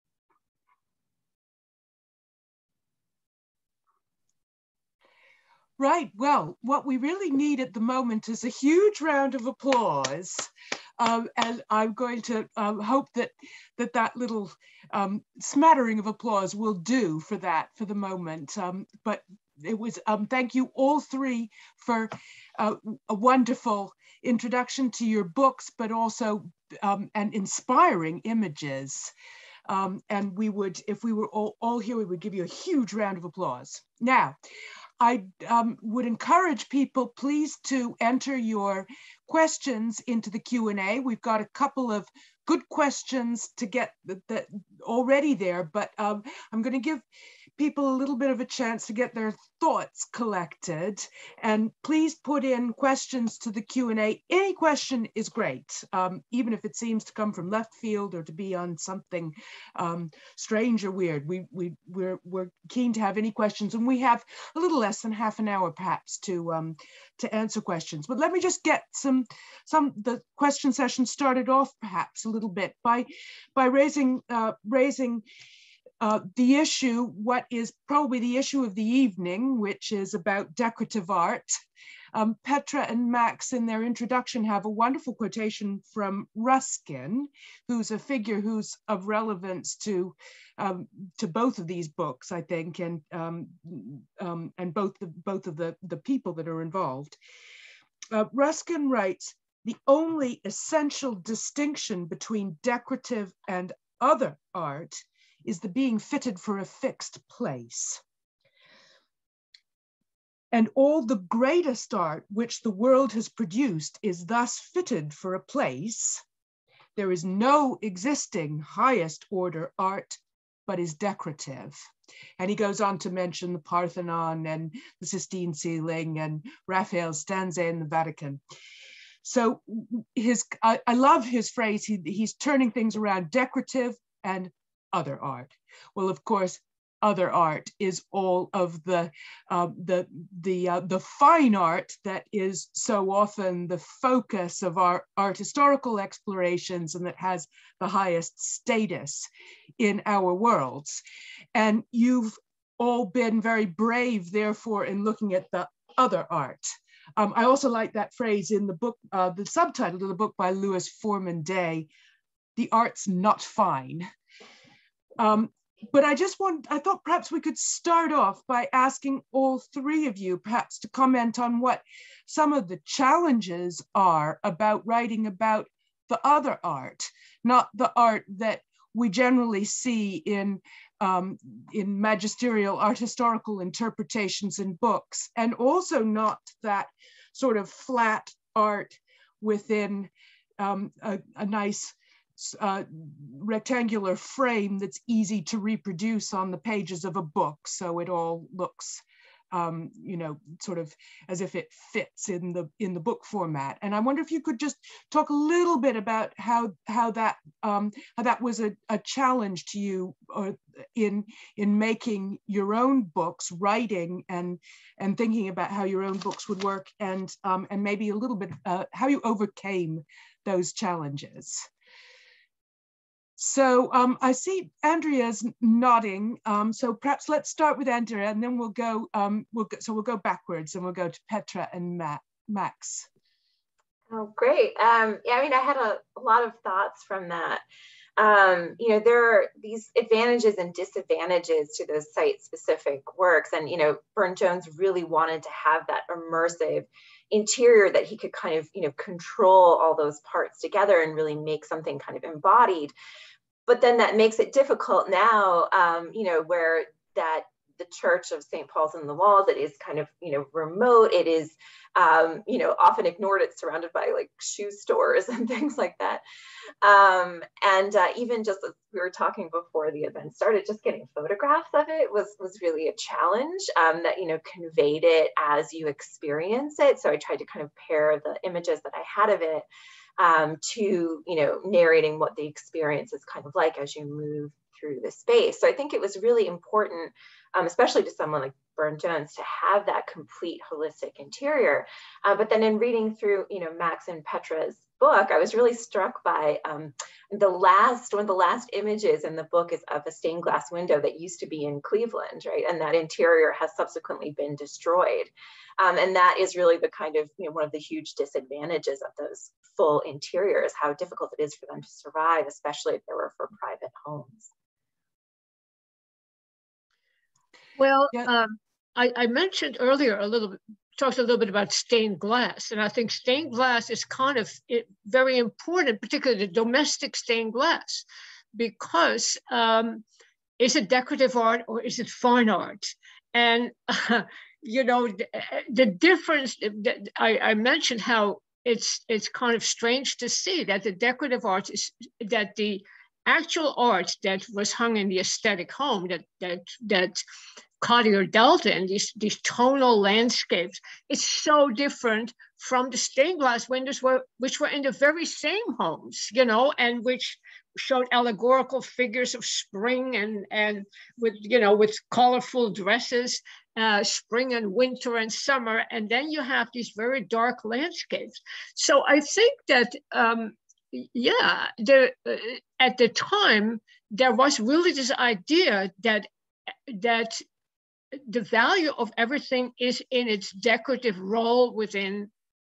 Right, well, what we really need at the moment is a huge round of applause. Um, and I'm going to um, hope that, that that little um, smattering of applause will do for that for the moment. Um, but it was, um, thank you all three for uh, a wonderful introduction to your books, but also um, and inspiring images. Um, and we would, if we were all, all here, we would give you a huge round of applause. Now, I um, would encourage people, please, to enter your questions into the Q and A. We've got a couple of good questions to get that, that already there, but um, I'm going to give people a little bit of a chance to get their thoughts collected. And please put in questions to the Q and A. Any question is great, um, even if it seems to come from left field or to be on something um, strange or weird. We, we, we're, we're keen to have any questions, and we have a little less than half an hour perhaps to, um, to answer questions. But let me just get some, some the question session started off perhaps a little bit by, by raising, uh, raising Uh, the issue, what is probably the issue of the evening, which is about decorative art. Um, Petra and Max in their introduction have a wonderful quotation from Ruskin, who's a figure who's of relevance to, um, to both of these books, I think, and, um, um, and both, the, both of the, the people that are involved. Uh, Ruskin writes, "The only essential distinction between decorative and other art is the being fitted for a fixed place. And all the greatest art which the world has produced is thus fitted for a place. There is no existing highest order art, but is decorative." And he goes on to mention the Parthenon and the Sistine ceiling and Raphael's stanza in the Vatican. So his, I, I love his phrase, he, he's turning things around, decorative and other art. Well, of course, other art is all of the uh, the the uh, the fine art that is so often the focus of our art historical explorations, and that has the highest status in our worlds. And you've all been very brave, therefore, in looking at the other art. Um, I also like that phrase in the book, uh, the subtitle of the book by Louis Foreman Day, "The art's not fine." Um, but I just want, I thought perhaps we could start off by asking all three of you perhaps to comment on what some of the challenges are about writing about the other art, not the art that we generally see in, um, in magisterial art historical interpretations in books, and also not that sort of flat art within um, a, a nice Uh, rectangular frame that's easy to reproduce on the pages of a book, so it all looks, um, you know, sort of as if it fits in the in the book format. And I wonder if you could just talk a little bit about how how that um, how that was a, a challenge to you uh, in in making your own books, writing and and thinking about how your own books would work, and um, and maybe a little bit uh, how you overcame those challenges. So um, I see Andrea's nodding. Um, so perhaps let's start with Andrea, and then we'll go. Um, we'll go, so we'll go backwards, and we'll go to Petra and Matt, Max. Oh, great. Um, yeah, I mean, I had a, a lot of thoughts from that. um, you know, there are these advantages and disadvantages to those site-specific works. And, you know, Burne-Jones really wanted to have that immersive interior that he could kind of, you know, control all those parts together and really make something kind of embodied. But then that makes it difficult now, um, you know, where that the Church of Saint Paul's in the Walls, it is kind of, you know, remote. It is, um, you know, often ignored. It's surrounded by like shoe stores and things like that. Um, and uh, even just as we were talking before the event started, just getting photographs of it was, was really a challenge um, that, you know, conveyed it as you experience it. So I tried to kind of pair the images that I had of it um, to, you know, narrating what the experience is kind of like as you move through the space. So I think it was really important, um, especially to someone like Burne-Jones, to have that complete holistic interior. Uh, but then in reading through, you know, Max and Petra's book, I was really struck by um, the last, one of the last images in the book is of a stained glass window that used to be in Cleveland, right? And that interior has subsequently been destroyed. Um, and that is really the kind of, you know, one of the huge disadvantages of those full interiors, how difficult it is for them to survive, especially if they were for private homes. Well, Yeah. um, I, I mentioned earlier a little bit, talked a little bit about stained glass, and I think stained glass is kind of it, very important, particularly the domestic stained glass, because um, is it decorative art or is it fine art? And uh, you know, the, the difference. I, I mentioned how it's it's kind of strange to see that the decorative art is that the actual art that was hung in the aesthetic home that that that Cartier dealt in, these, these tonal landscapes, it's so different from the stained glass windows were, which were in the very same homes, you know, and which showed allegorical figures of spring and, and with, you know, with colorful dresses, uh, spring and winter and summer. And then you have these very dark landscapes. So I think that, um, yeah, the, uh, at the time, there was really this idea that, that the value of everything is in its decorative role within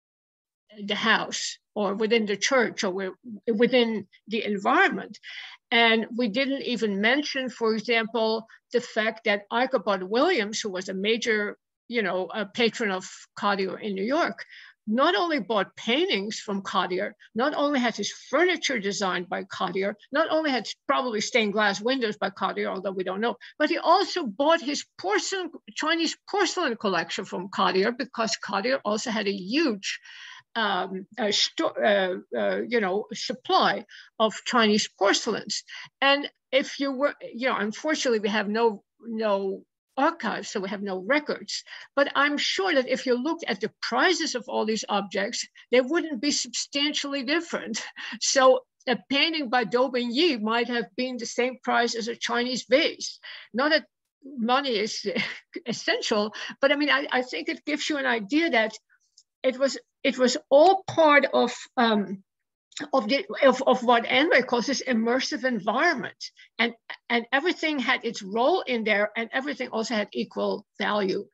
the house or within the church or within the environment. And we didn't even mention, for example, the fact that Ichabod Williams, who was a major, you know, a patron of Cartier in New York, not only bought paintings from Cartier, not only had his furniture designed by Cartier, not only had probably stained glass windows by Cartier, although we don't know, but he also bought his porcelain, Chinese porcelain collection from Cartier, because Cartier also had a huge um, a uh, uh, you know, supply of Chinese porcelains. And if you were, you know, unfortunately we have no, no archives, so we have no records. But I'm sure that if you looked at the prices of all these objects, they wouldn't be substantially different. So a painting by Daubigny might have been the same price as a Chinese vase. Not that money is essential, but I mean, I, I think it gives you an idea that it was it was all part of um, Of, the, of, of what Andrea calls this immersive environment. And, and everything had its role in there, and everything also had equal value.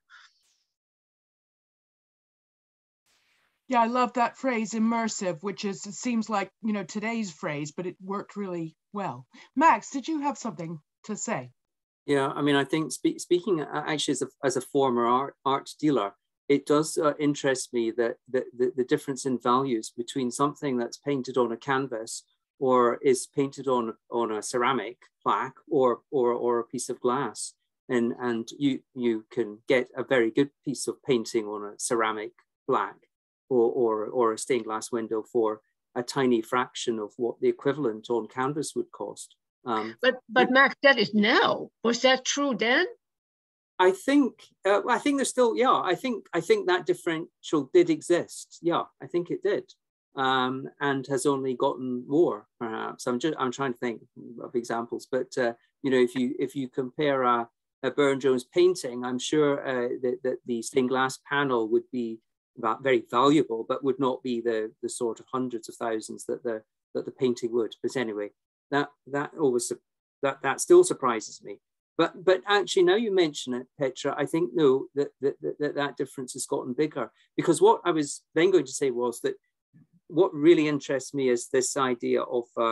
Yeah, I love that phrase, immersive, which is, it seems like, you know, today's phrase, but it worked really well. Max, did you have something to say? Yeah, I mean, I think spe speaking actually as a, as a former art, art dealer, it does uh, interest me that the, the, the difference in values between something that's painted on a canvas or is painted on, on a ceramic plaque or, or, or a piece of glass. And, and you, you can get a very good piece of painting on a ceramic plaque or, or, or a stained glass window for a tiny fraction of what the equivalent on canvas would cost. Um, but, but Max, that is now. Was that true then? I think uh, I think there's still yeah I think I think that differential did exist, yeah I think it did, um, and has only gotten more perhaps. I'm just I'm trying to think of examples, but uh, you know if you if you compare a, a Burne-Jones painting, I'm sure uh, that, that the stained glass panel would be very valuable, but would not be the the sort of hundreds of thousands that the that the painting would. But anyway, that that always that that still surprises me. But, but actually, now you mention it, Petra, I think, no, that that, that that difference has gotten bigger. Because what I was then going to say was that what really interests me is this idea of uh,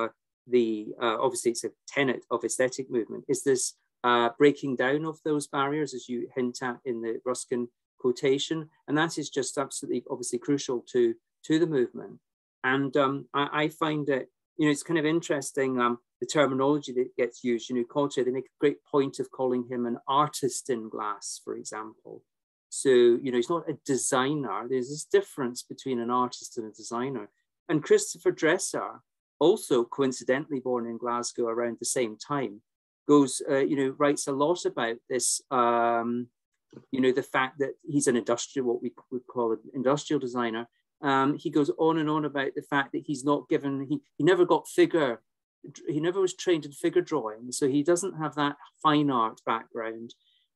the, uh, obviously it's a tenet of aesthetic movement, is this uh, breaking down of those barriers, as you hint at in the Ruskin quotation. And that is just absolutely, obviously crucial to, to the movement. And um, I, I find it, you know, it's kind of interesting, um, the terminology that gets used. You know, Cotter, they make a great point of calling him an artist in glass, for example. So, you know, he's not a designer. There's this difference between an artist and a designer. And Christopher Dresser, also coincidentally born in Glasgow around the same time, goes, uh, you know, writes a lot about this, um, you know, the fact that he's an industrial, what we would call an industrial designer. Um, he goes on and on about the fact that he's not given, he, he never got figure, he never was trained in figure drawing. So he doesn't have that fine art background.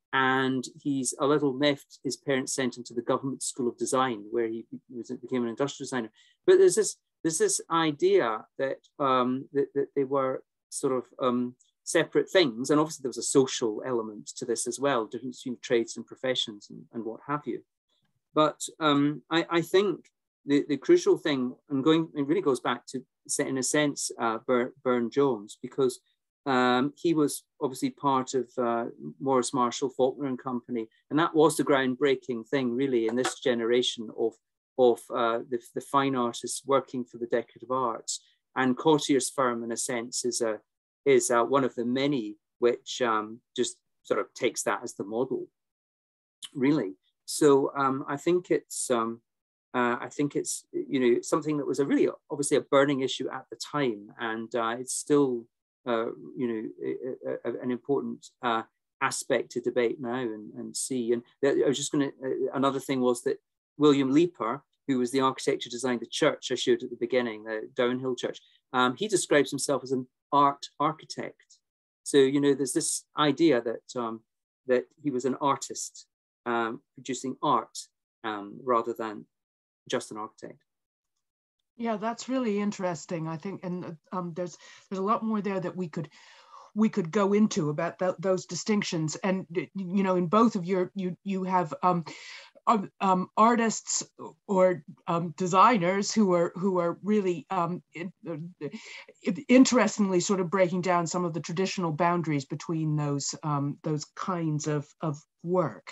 And he's a little miffed. His parents sent him to the government school of design, where he was, became an industrial designer. But there's this, there's this idea that, um, that, that they were sort of um, separate things. And obviously there was a social element to this as well, difference between trades and professions and, and what have you. But um, I, I think the, the crucial thing, and going, it really goes back to, in a sense, uh, Burne-Jones, because um, he was obviously part of uh, Morris Marshall, Faulkner and Company, and that was the groundbreaking thing really in this generation of, of uh, the, the fine artists working for the decorative arts. And Cottier's firm, in a sense, is, a, is a, one of the many which um, just sort of takes that as the model, really. So um, I think it's, um, Uh, I think it's, you know, something that was a really, obviously a burning issue at the time, and uh, it's still, uh, you know, a, a, an important uh, aspect to debate now and, and see. And I was just going to, uh, another thing was that William Leeper, who was the architect who designed the church I showed at the beginning, the Downhill Church, um, he describes himself as an art architect. So, you know, there's this idea that, um, that he was an artist um, producing art um, rather than just an architect. Yeah, that's really interesting, I think, and um, there's there's a lot more there that we could we could go into about th those distinctions. And you know, in both of your you you have um, um, artists or um, designers who are who are really um, in, uh, interestingly sort of breaking down some of the traditional boundaries between those um, those kinds of of work.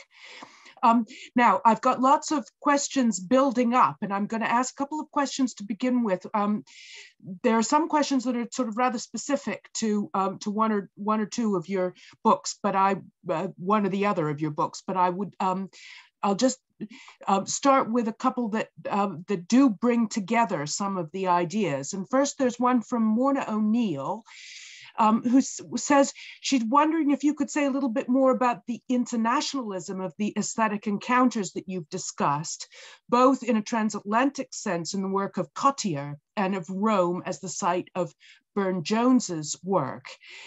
Um, now, I've got lots of questions building up, and I'm going to ask a couple of questions to begin with. Um, there are some questions that are sort of rather specific to um, to one or one or two of your books, but I uh, one or the other of your books. But I would um, I'll just uh, start with a couple that uh, that do bring together some of the ideas. And first, there's one from Morna O'Neill, Um, who says she's wondering if you could say a little bit more about the internationalism of the aesthetic encounters that you've discussed, both in a transatlantic sense in the work of Cottier and of Rome as the site of Burne-Jones's work.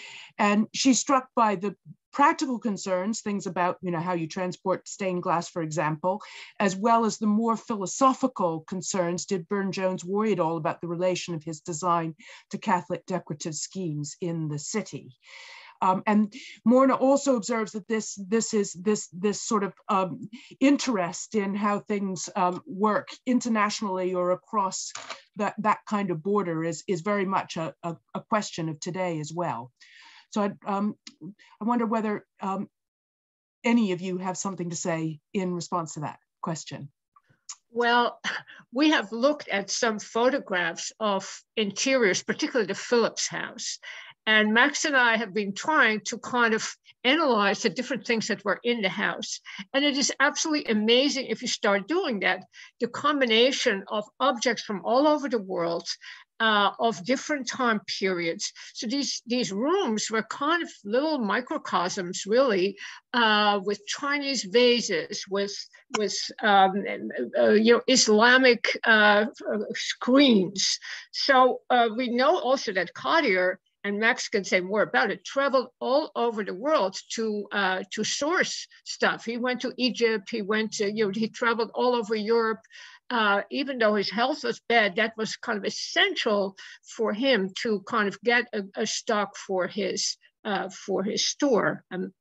And she's struck by the practical concerns, things about, you know, how you transport stained glass, for example, as well as the more philosophical concerns. Did Burne-Jones worry at all about the relation of his design to Catholic decorative schemes in the city? Um, and Morna also observes that this, this is this, this sort of um, interest in how things um, work internationally or across that, that kind of border is, is very much a, a, a question of today as well. So I, um, I wonder whether um, any of you have something to say in response to that question. Well, we have looked at some photographs of interiors, particularly the Phillips house. And Max and I have been trying to kind of analyze the different things that were in the house. And it is absolutely amazing if you start doing that, the combination of objects from all over the world, Uh, of different time periods. So these, these rooms were kind of little microcosms, really, uh, with Chinese vases, with, with um, uh, you know, Islamic uh, screens. So uh, we know also that Cottier, and Max can say more about it, traveled all over the world to, uh, to source stuff. He went to Egypt, he went to, you know, he traveled all over Europe. Uh, even though his health was bad, that was kind of essential for him to kind of get a, a stock for his uh, for his store. Um,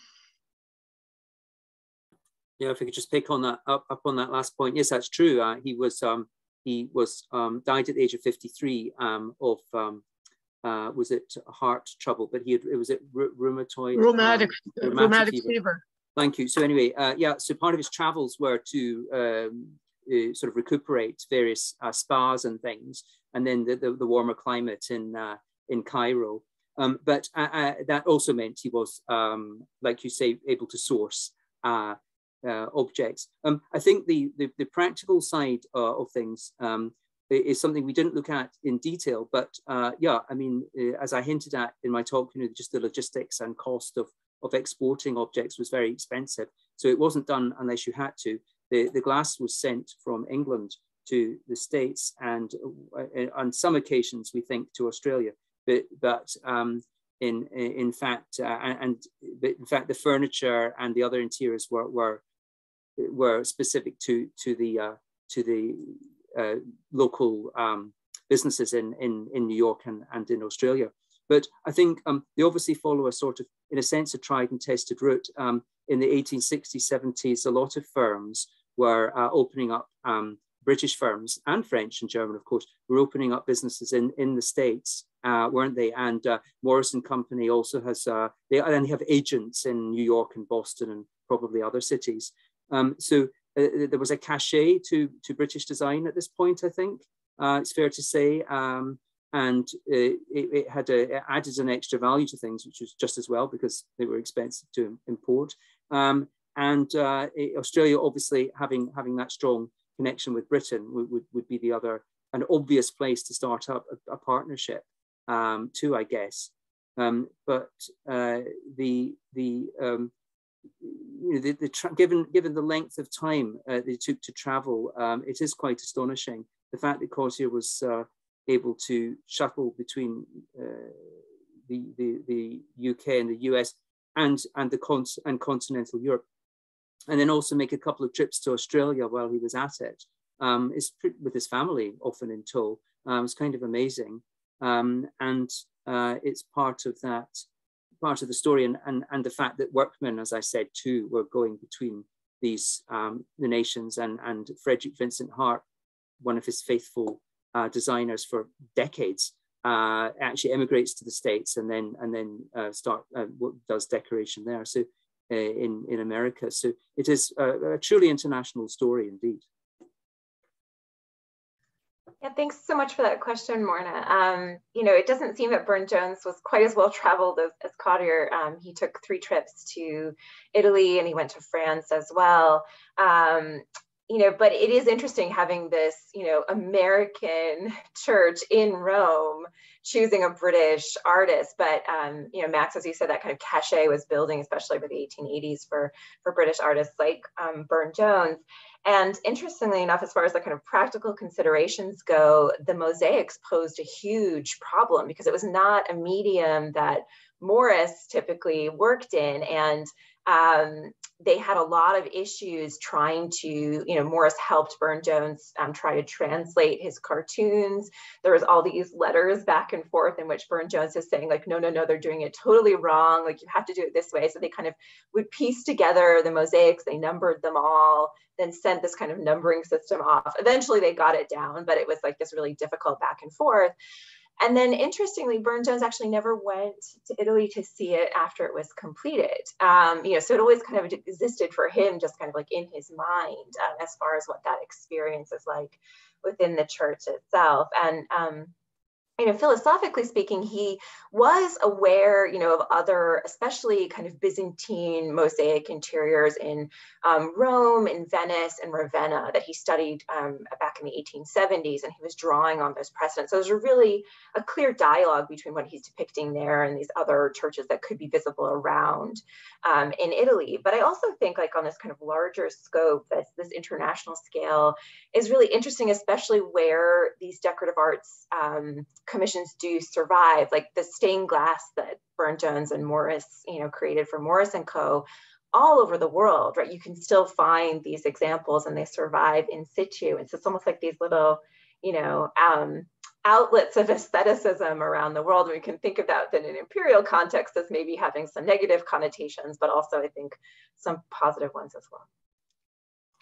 yeah, if we could just pick on that up, up on that last point. Yes, that's true. Uh, he was um, he was um, died at the age of fifty-three um, of um, uh, was it heart trouble? But he had, it was it rheumatoid rheumatic um, rheumatic, rheumatic fever. fever. Thank you. So anyway, uh, yeah. So part of his travels were to um, uh, sort of recuperate various uh, spas and things, and then the, the, the warmer climate in uh, in Cairo. Um, but uh, uh, that also meant he was, um, like you say, able to source uh, uh, objects. Um, I think the, the, the practical side uh, of things um, is something we didn't look at in detail. But uh, yeah, I mean, uh, as I hinted at in my talk, you know, just the logistics and cost of, of exporting objects was very expensive. So it wasn't done unless you had to. The, the glass was sent from England to the States, and uh, on some occasions, we think, to Australia. But, but um, in in fact, uh, and in fact, the furniture and the other interiors were were were specific to to the uh, to the uh, local um, businesses in in in New York and and in Australia. But I think um, they obviously follow a sort of, in a sense, a tried and tested route. Um, in the eighteen sixties, seventies, a lot of firms were uh, opening up. Um, British firms and French and German, of course, were opening up businesses in, in the States, uh, weren't they? And uh, Morris and Company also has, uh, they, and they have agents in New York and Boston and probably other cities. Um, so uh, there was a cachet to, to British design at this point, I think, uh, it's fair to say. Um, and uh, it, it had a, it added an extra value to things, which was just as well because they were expensive to import. Um, and uh, Australia, obviously, having, having that strong connection with Britain would, would, would be the other, an obvious place to start up a, a partnership um, too, I guess. Um, but uh, the, the, um, you know, the, the given, given the length of time uh, they took to travel, um, it is quite astonishing. The fact that Courtier was uh, able to shuttle between uh, the, the, the U K and the U S and, and, the con and continental Europe, and then also make a couple of trips to Australia while he was at it, um, is with his family, often in tow. Um, it's kind of amazing. Um, and uh, it's part of that, part of the story, and, and, and the fact that workmen, as I said, too, were going between these, um, the nations, and, and Frederick Vincent Hart, one of his faithful uh, designers for decades, uh, actually emigrates to the States and then, and then uh, start, uh, does decoration there. So, Uh, in, in America. So it is a, a truly international story indeed. Yeah, thanks so much for that question, Morna. Um, you know, it doesn't seem that Burne-Jones was quite as well traveled as, as Cotter. Um, he took three trips to Italy and he went to France as well. Um, you know, but it is interesting having this, you know, American church in Rome choosing a British artist. But, um, you know, Max, as you said, that kind of cachet was building, especially by the eighteen eighties for, for British artists like um, Burne-Jones. And interestingly enough, as far as the kind of practical considerations go, the mosaics posed a huge problem because it was not a medium that Morris typically worked in. And um, they had a lot of issues trying to, you know, Morris helped Burne-Jones um, try to translate his cartoons. There was all these letters back and forth in which Burne-Jones is saying like, no, no, no, they're doing it totally wrong. Like you have to do it this way. So they kind of would piece together the mosaics. They numbered them all, then sent this kind of numbering system off. Eventually they got it down, but it was like this really difficult back and forth. And then interestingly, Burne-Jones actually never went to Italy to see it after it was completed. Um, you know, so it always kind of existed for him, just kind of like in his mind, um, as far as what that experience is like within the church itself. And um, you know, philosophically speaking, he was aware, you know, of other, especially kind of Byzantine mosaic interiors in um, Rome, in Venice, and Ravenna that he studied um, back in the eighteen seventies, and he was drawing on those precedents. So there's a really a clear dialogue between what he's depicting there and these other churches that could be visible around um, in Italy. But I also think like on this kind of larger scope, that this international scale is really interesting, especially where these decorative arts um, commissions do survive, like the stained glass that Burne-Jones and Morris, you know, created for Morris and Co. all over the world, right? You can still find these examples and they survive in situ. And so it's almost like these little, you know, um, outlets of aestheticism around the world. We can think of that in an imperial context as maybe having some negative connotations, but also I think some positive ones as well.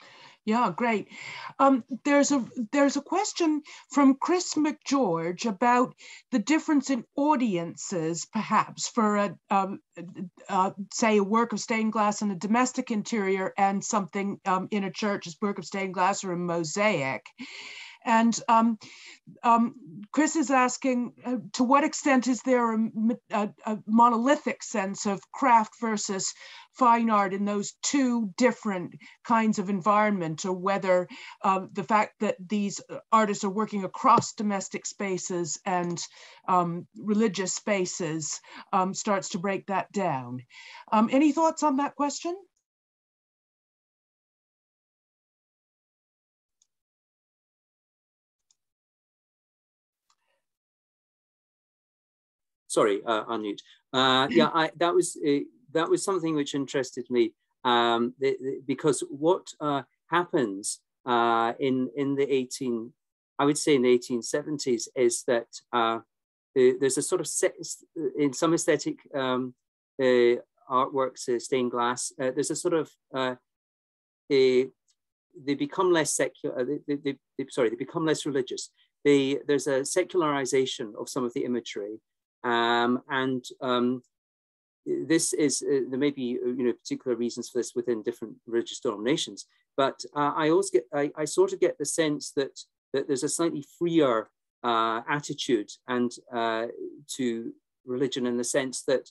Yeah, great. Um, there's a there's a question from Chris McGeorge about the difference in audiences, perhaps, for a um, uh, say a work of stained glass in a domestic interior and something um, in a church as work of stained glass or a mosaic. And um, um, Chris is asking, uh, to what extent is there a, a, a monolithic sense of craft versus fine art in those two different kinds of environment, or whether uh, the fact that these artists are working across domestic spaces and um, religious spaces um, starts to break that down. Um, any thoughts on that question? Sorry, uh, unmute. Uh, yeah, I, that was uh, that was something which interested me um, the, the, because what uh, happens uh, in in the eighteen, I would say in the eighteen seventies, is that uh, there's a sort of set, in some aesthetic um, uh, artworks, uh, stained glass. Uh, there's a sort of uh, a, they become less secular. They, they, they, they, sorry, they become less religious. They, there's a secularization of some of the imagery. Um, and um, this is, uh, there may be you know, particular reasons for this within different religious denominations, but uh, I also get, I, I sort of get the sense that, that there's a slightly freer uh, attitude and uh, to religion, in the sense that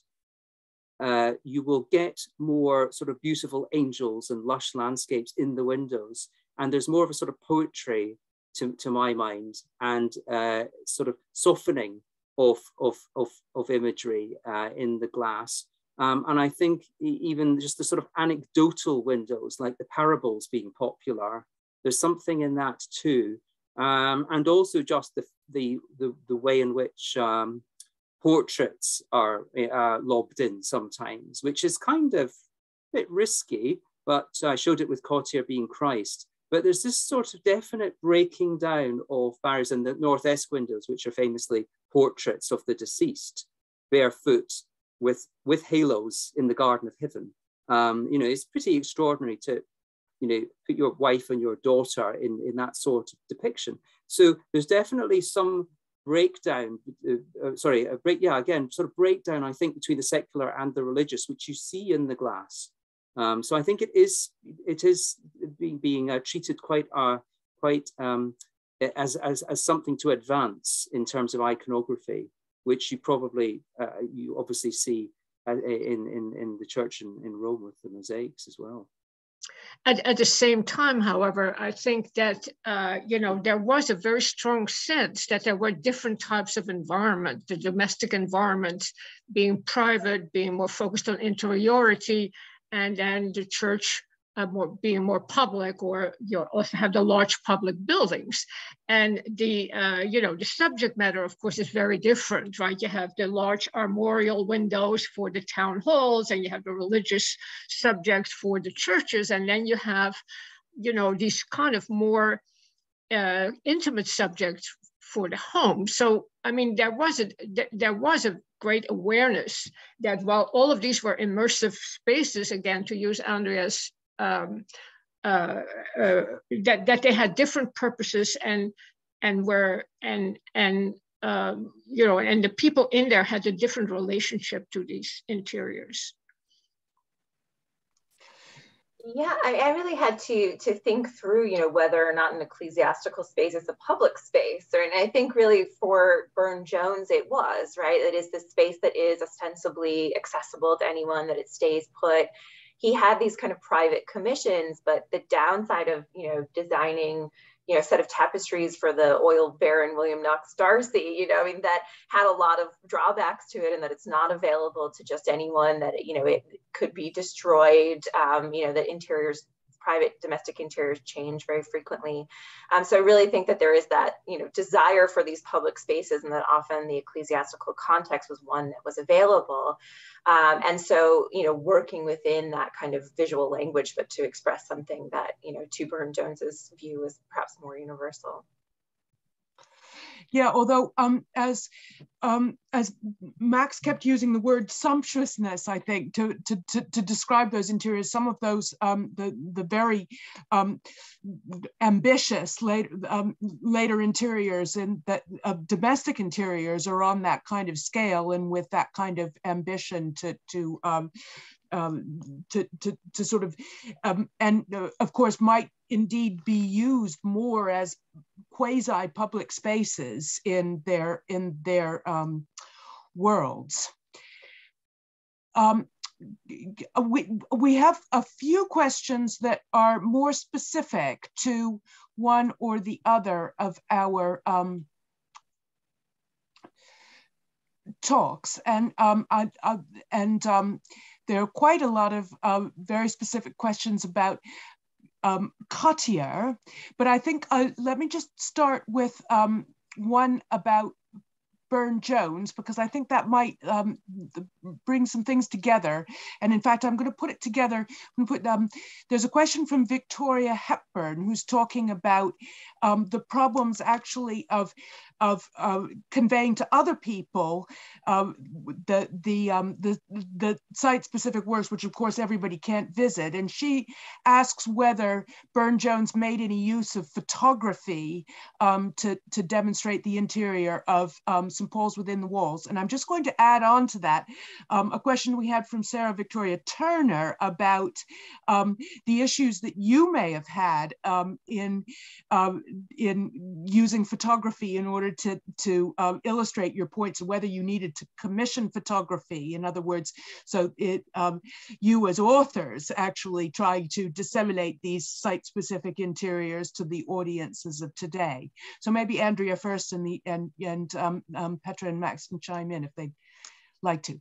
uh, you will get more sort of beautiful angels and lush landscapes in the windows. And there's more of a sort of poetry to, to my mind, and uh, sort of softening Of, of, of, of imagery uh, in the glass. Um, and I think even just the sort of anecdotal windows, like the parables being popular, there's something in that too. Um, and also just the, the, the, the way in which um, portraits are uh, lobbed in sometimes, which is kind of a bit risky, but I showed it with Cotier being Christ. But there's this sort of definite breaking down of barriers in the northeast windows, which are famously portraits of the deceased, barefoot, with, with halos in the Garden of Heaven. Um, you know, it's pretty extraordinary to, you know, put your wife and your daughter in, in that sort of depiction. So there's definitely some breakdown, uh, uh, sorry, a break, yeah, again, sort of breakdown, I think, between the secular and the religious, which you see in the glass. Um, so I think it is it is being, being uh, treated quite uh, quite um, as, as as something to advance in terms of iconography, which you probably uh, you obviously see in in in the church in, in Rome with the mosaics as well. At, at the same time, however, I think that uh, you know, there was a very strong sense that there were different types of environment. The domestic environment being private, being more focused on interiority, and then the church uh, more, being more public, or you also have the large public buildings. And the, uh, you know, the subject matter, of course, is very different, right? You have the large armorial windows for the town halls, and you have the religious subjects for the churches. And then you have, you know, these kind of more uh, intimate subjects for the home. So, I mean, there was a, there was a great awareness that while all of these were immersive spaces, again, to use Andrea's, um, uh, uh, that, that they had different purposes, and and were, and, and um, you know, and the people in there had a different relationship to these interiors. Yeah, I, I really had to to think through, you know, whether or not an ecclesiastical space is a public space. Right? And I think really for Burne-Jones, it was, right? It is this space that is ostensibly accessible to anyone, that it stays put. He had these kind of private commissions, but the downside of, you know, designing, you know, a set of tapestries for the oil baron William Knox Darcy, you know, I mean, that had a lot of drawbacks to it, and that it's not available to just anyone, that, you know, it could be destroyed, um, you know, that interiors, private domestic interiors change very frequently. Um, so I really think that there is that, you know, desire for these public spaces, and that often the ecclesiastical context was one that was available. Um, and so, you know, working within that kind of visual language, but to express something that, you know, to Burne-Jones's view is perhaps more universal. Yeah, although um, as um, as Max kept using the word sumptuousness, I think to to to, to describe those interiors, some of those um, the the very um, ambitious later um, later interiors and that uh, domestic interiors are on that kind of scale and with that kind of ambition to to um, um, to, to to sort of um, and uh, of course might indeed be used more as quasi public spaces in their in their um, worlds. Um, we, we have a few questions that are more specific to one or the other of our um, talks, and um, I, I, and um, there are quite a lot of uh, very specific questions about um, Cottier, but I think uh, let me just start with um, one about Burne-Jones, because I think that might um, bring some things together. And in fact, I'm going to put it together. I'm put, um, there's a question from Victoria Hepburn, who's talking about um, the problems actually of, of uh, conveying to other people uh, the, the, um, the, the site-specific works, which of course everybody can't visit. And she asks whether Burne-Jones made any use of photography um, to, to demonstrate the interior of um, Saint Paul's Within the Walls. And I'm just going to add on to that um, a question we had from Sarah Victoria Turner about um, the issues that you may have had um, in, uh, in using photography in order to, to um, illustrate your points, and whether you needed to commission photography. In other words, so it um, you as authors actually trying to disseminate these site-specific interiors to the audiences of today. So maybe Andrea first, and the and and um, um, Petra and Max can chime in if they'd like to.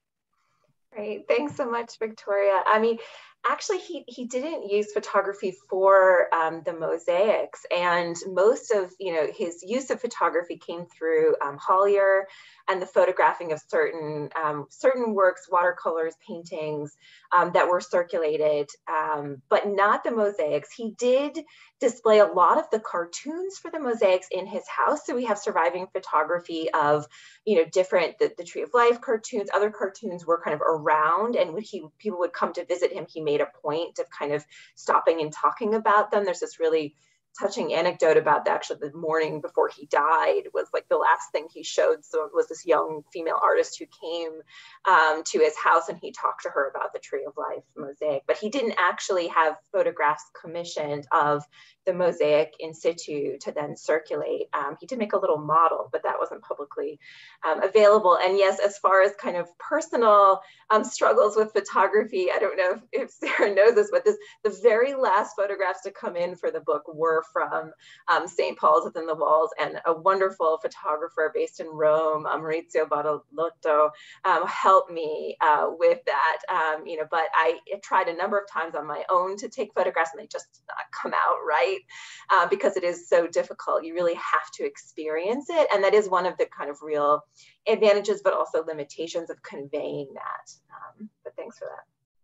Great, thanks so much, Victoria. I mean, actually, he, he didn't use photography for um, the mosaics, and most of you know his use of photography came through um, Hollier and the photographing of certain um, certain works, watercolors, paintings um, that were circulated, um, but not the mosaics. He did display a lot of the cartoons for the mosaics in his house, so we have surviving photography of you know different the, the Tree of Life cartoons. Other cartoons were kind of around, and when he people would come to visit him, he made a point of kind of stopping and talking about them. There's this really touching anecdote about the, actually the morning before he died was like the last thing he showed. So it was this young female artist who came um, to his house, and he talked to her about the Tree of Life mosaic, but he didn't actually have photographs commissioned of the mosaic in situ to then circulate. Um, he did make a little model, but that wasn't publicly um, available. And yes, as far as kind of personal um, struggles with photography, I don't know if, if Sarah knows this, but this, the very last photographs to come in for the book were from um, Saint Paul's Within the Walls, and a wonderful photographer based in Rome, um, Maurizio Badalotto, um, helped me uh, with that. Um, you know, but I tried a number of times on my own to take photographs, and they just did not come out right. Uh, because it is so difficult. You really have to experience it. And that is one of the kind of real advantages, but also limitations of conveying that. Um, but thanks for that.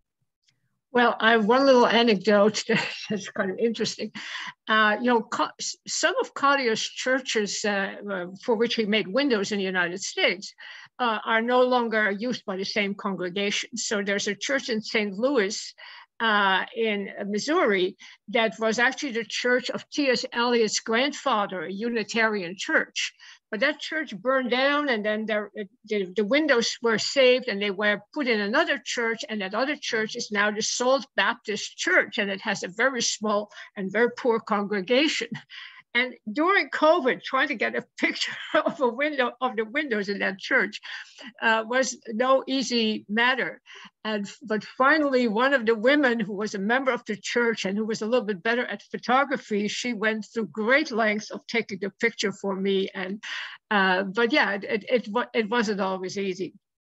Well, I have one little anecdote that's kind of interesting. Uh, you know, some of Cottier's churches uh, uh, for which he made windows in the United States uh, are no longer used by the same congregation. So there's a church in Saint Louis Uh, in Missouri that was actually the church of T S Eliot's grandfather, a Unitarian church. But that church burned down, and then there, the, the windows were saved, and they were put in another church, and that other church is now the Salt Baptist Church, and it has a very small and very poor congregation. And during COVID, trying to get a picture of a window of the windows in that church uh, was no easy matter. And but finally, one of the women who was a member of the church and who was a little bit better at photography, she went through great lengths of taking the picture for me. And uh, but yeah, it, it it it wasn't always easy.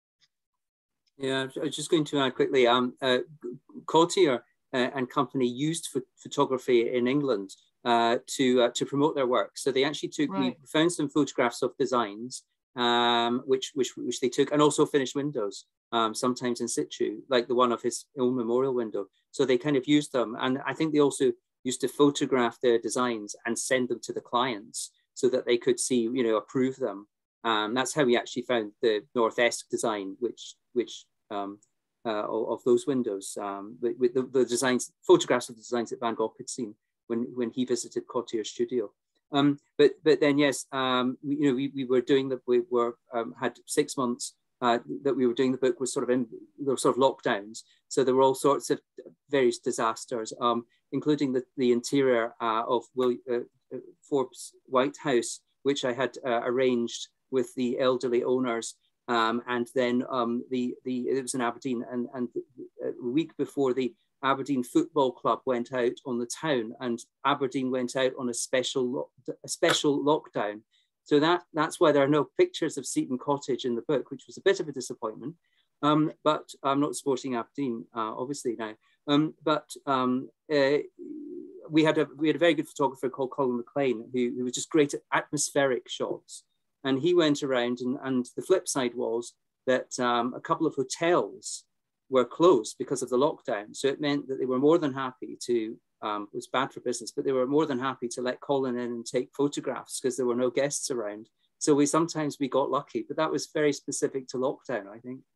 Yeah, I was just going to add quickly. Um, uh, Cottier uh, and company used ph photography in England Uh, to uh, to promote their work. So they actually took, right. we found some photographs of designs, um, which, which which they took, and also finished windows, um, sometimes in situ, like the one of his own memorial window. So they kind of used them. And I think they also used to photograph their designs and send them to the clients. so that they could see, you know, approve them. Um, that's how we actually found the North-esque design, which which um, uh, of, of those windows, um, with, with the, the designs, photographs of the designs that Van Gogh had seen when when he visited Cottier's studio. Um, but but then yes, um, we, you know, we, we were doing the we were um, had six months uh, that we were doing the book was sort of in there were sort of lockdowns, so there were all sorts of various disasters, um, including the the interior uh, of Will, uh, Forbes White House, which I had uh, arranged with the elderly owners, um, and then um, the the it was in Aberdeen, and and a week before the Aberdeen Football Club went out on the town, and Aberdeen went out on a special a special lockdown. So that that's why there are no pictures of Seaton Cottage in the book, which was a bit of a disappointment. Um, but I'm not supporting Aberdeen, uh, obviously now. Um, but um, uh, we had a we had a very good photographer called Colin McLean, who, who was just great at atmospheric shots, and he went around. And, and the flip side was that um, a couple of hotels were closed because of the lockdown. So it meant that they were more than happy to, um, it was bad for business, but they were more than happy to let Colin in and take photographs because there were no guests around. So we sometimes we got lucky, but that was very specific to lockdown, I think.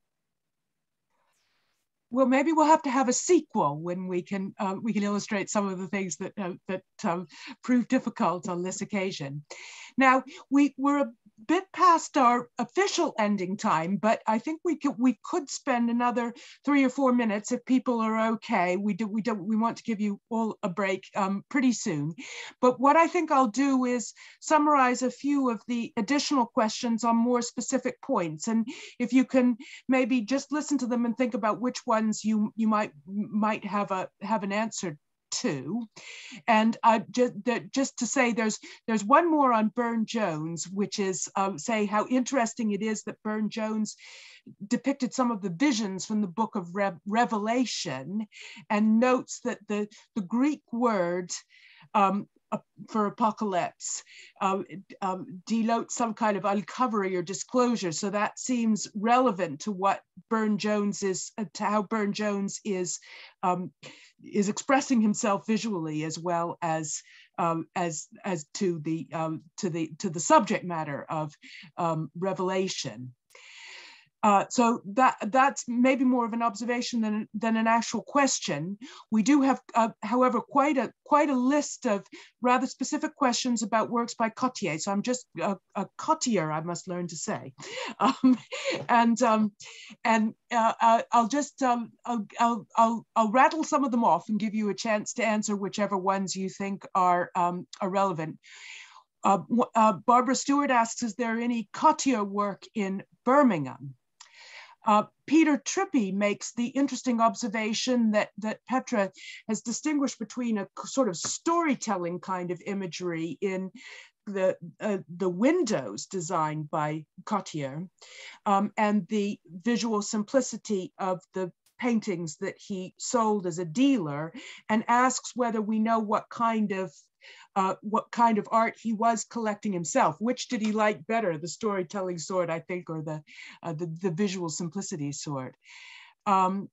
Well, maybe we'll have to have a sequel when we can uh, we can illustrate some of the things that uh, that um, proved difficult on this occasion. Now we we're a bit past our official ending time, but I think we could we could spend another three or four minutes if people are okay. We do we don't we want to give you all a break um, pretty soon. But what I think I'll do is summarize a few of the additional questions on more specific points, and if you can maybe just listen to them and think about which ones you you might might have a have an answer to. And I just just to say there's there's one more on Burne-Jones, which is um, say how interesting it is that Burne-Jones depicted some of the visions from the book of Re Revelation, and notes that the the Greek word um, for apocalypse um, um, denotes some kind of uncovery or disclosure. So that seems relevant to what Burne-Jones is, uh, to how Burne-Jones is um, is expressing himself visually, as well as um, as as to the um, to the to the subject matter of um, Revelation. Uh, so that that's maybe more of an observation than, than an actual question. We do have, uh, however, quite a quite a list of rather specific questions about works by Cottier. So I'm just a, a Cottier, I must learn to say, um, and um, and uh, uh, I'll just um, I'll, I'll I'll I'll rattle some of them off and give you a chance to answer whichever ones you think are um, are relevant. Uh, uh, Barbara Stewart asks, is there any Cottier work in Birmingham? Uh, Peter Trippy makes the interesting observation that, that Petra has distinguished between a sort of storytelling kind of imagery in the, uh, the windows designed by Cottier um, and the visual simplicity of the paintings that he sold as a dealer, and asks whether we know what kind of Uh, what kind of art he was collecting himself. Which did he like better, the storytelling sort, I think, or the, uh, the, the visual simplicity sort? Um,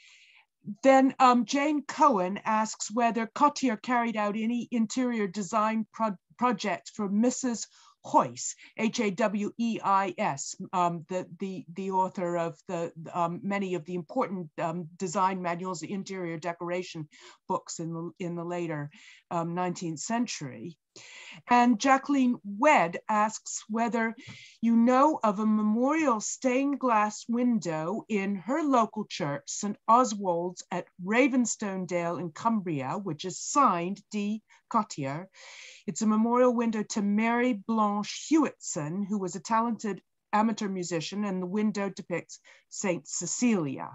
then um, Jane Cohen asks whether Cottier carried out any interior design pro projects for Missus Heuss, H A W E I S, um, the, the, the author of the, um, many of the important um, design manuals, the interior decoration books in the, in the later um, nineteenth century. And Jacqueline Wedd asks whether you know of a memorial stained glass window in her local church, Saint Oswald's at Ravenstonedale in Cumbria, which is signed D. Cottier. It's a memorial window to Mary Blanche Hewitson, who was a talented amateur musician, and the window depicts Saint Cecilia.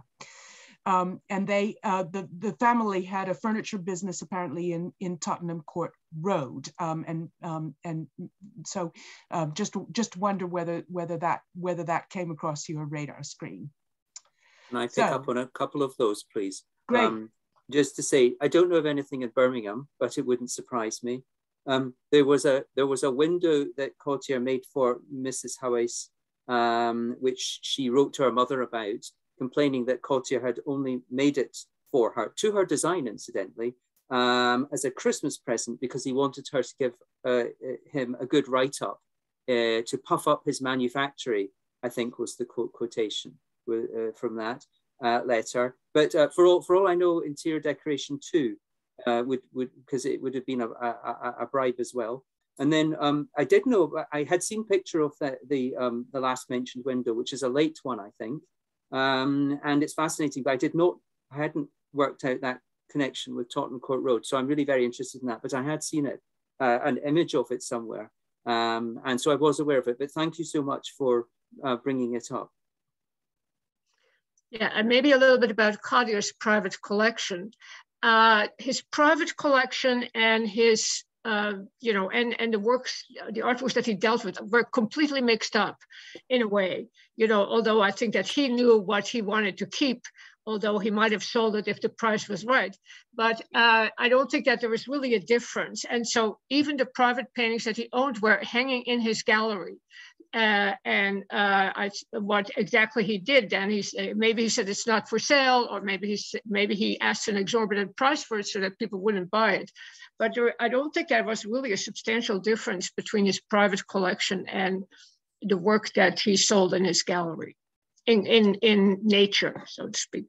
Um, and they, uh, the, the family had a furniture business apparently in, in Tottenham Court Road. Um, and um, and so uh, just, just wonder whether, whether, that, whether that came across your radar screen. Can I pick so, up on a couple of those, please? Great. Um, just to say, I don't know of anything in Birmingham, but it wouldn't surprise me. Um, there was a there was a window that Cottier made for Missus Heuss, um, which she wrote to her mother about, complaining that Cottier had only made it for her, to her design, incidentally, um, as a Christmas present because he wanted her to give uh, him a good write-up uh, to puff up his manufactory, I think was the quote quotation uh, from that uh, letter. But uh, for all for all I know, interior decoration too uh, would would because it would have been a, a, a bribe as well. And then um, I did know I had seen picture of the the, um, the last mentioned window, which is a late one, I think, um, and it's fascinating. But I did not, I hadn't worked out that connection with Tottenham Court Road, so I'm really very interested in that. But I had seen it, uh, an image of it somewhere, um, and so I was aware of it. But thank you so much for uh, bringing it up. Yeah, and maybe a little bit about Codier's private collection. Uh, his private collection and his Uh, you know, and, and the works, the artworks that he dealt with were completely mixed up in a way, you know, although I think that he knew what he wanted to keep, although he might have sold it if the price was right. But uh, I don't think that there was really a difference. And so even the private paintings that he owned were hanging in his gallery. Uh, and uh, I, what exactly he did then, he's, uh, maybe he said it's not for sale, or maybe he, maybe he asked an exorbitant price for it so that people wouldn't buy it. But there, I don't think there was really a substantial difference between his private collection and the work that he sold in his gallery, in, in, in nature, so to speak.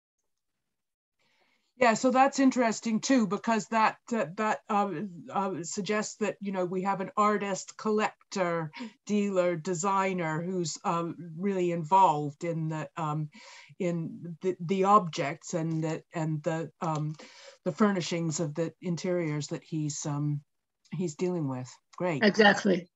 Yeah, so that's interesting too, because that uh, that um, uh, suggests that, you know, we have an artist, collector, dealer, designer who's um, really involved in the um, in the, the objects and the and the um, the furnishings of the interiors that he's um, he's dealing with. Great. Exactly.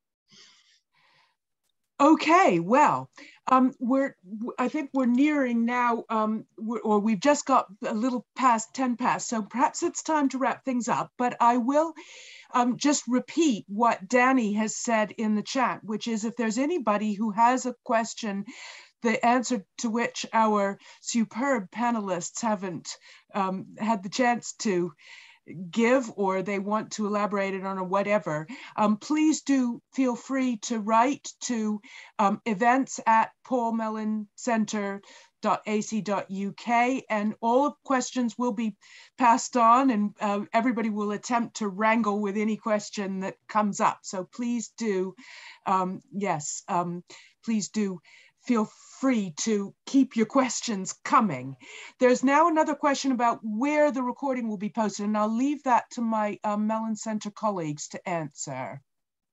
Okay, well, um, we're, I think we're nearing now, um, we're, or we've just got a little past ten past, so perhaps it's time to wrap things up, but I will um, just repeat what Danny has said in the chat, which is if there's anybody who has a question, the answer to which our superb panelists haven't um, had the chance to give, or they want to elaborate it on, or whatever, um, please do feel free to write to um, events at paul mellon centre dot a c dot u k, and all questions will be passed on, and uh, everybody will attempt to wrangle with any question that comes up. So please do, um, yes, um, please do feel free to keep your questions coming. There's now another question about where the recording will be posted, and I'll leave that to my uh, Mellon Centre colleagues to answer.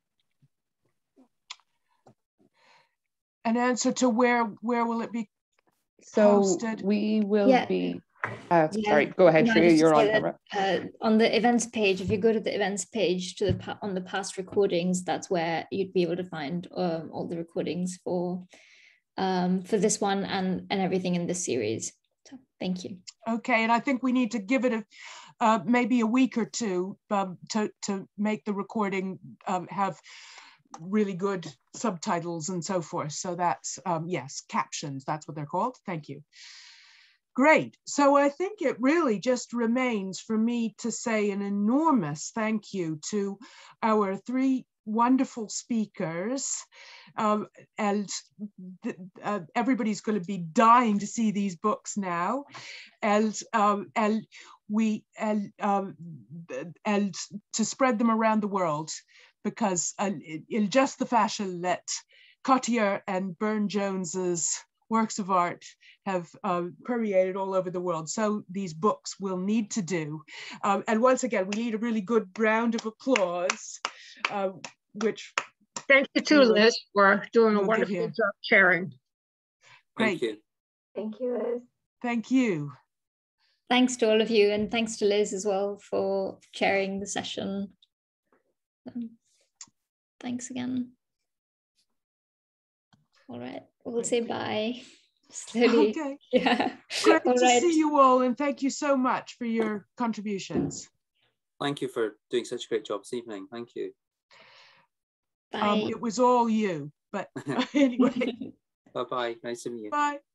An answer to where, where will it be posted? So we will Yeah. be, uh, Yeah. sorry, go ahead, No, Shreya, just to you're say on that, camera. uh, on the events page, if you go to the events page to the on the past recordings, that's where you'd be able to find um, all the recordings for um, for this one and, and everything in this series. So thank you. Okay, and I think we need to give it a uh, maybe a week or two um, to, to make the recording um, have really good subtitles and so forth. So that's, um, yes, captions, that's what they're called. Thank you. Great. So I think it really just remains for me to say an enormous thank you to our three wonderful speakers, um, and uh, everybody's going to be dying to see these books now, and um, and we and um, and to spread them around the world, because uh, in just the fashion that Cottier and Burne-Jones's works of art have uh, permeated all over the world. So these books will need to do. Um, and once again, we need a really good round of applause, uh, which... Thank you too, Liz, for doing a we'll wonderful give job sharing. Great. Thank you. Thank you, Liz. Thank you. Thanks to all of you, and thanks to Liz as well for chairing the session. Um, thanks again. All right, we'll say bye. Slowly. Okay. Yeah. Great All to right. see you all, and thank you so much for your contributions. Thank you for doing such a great job this evening. Thank you. Bye. Um, it was all you, but anyway. Bye-bye. Nice to meet you. Bye.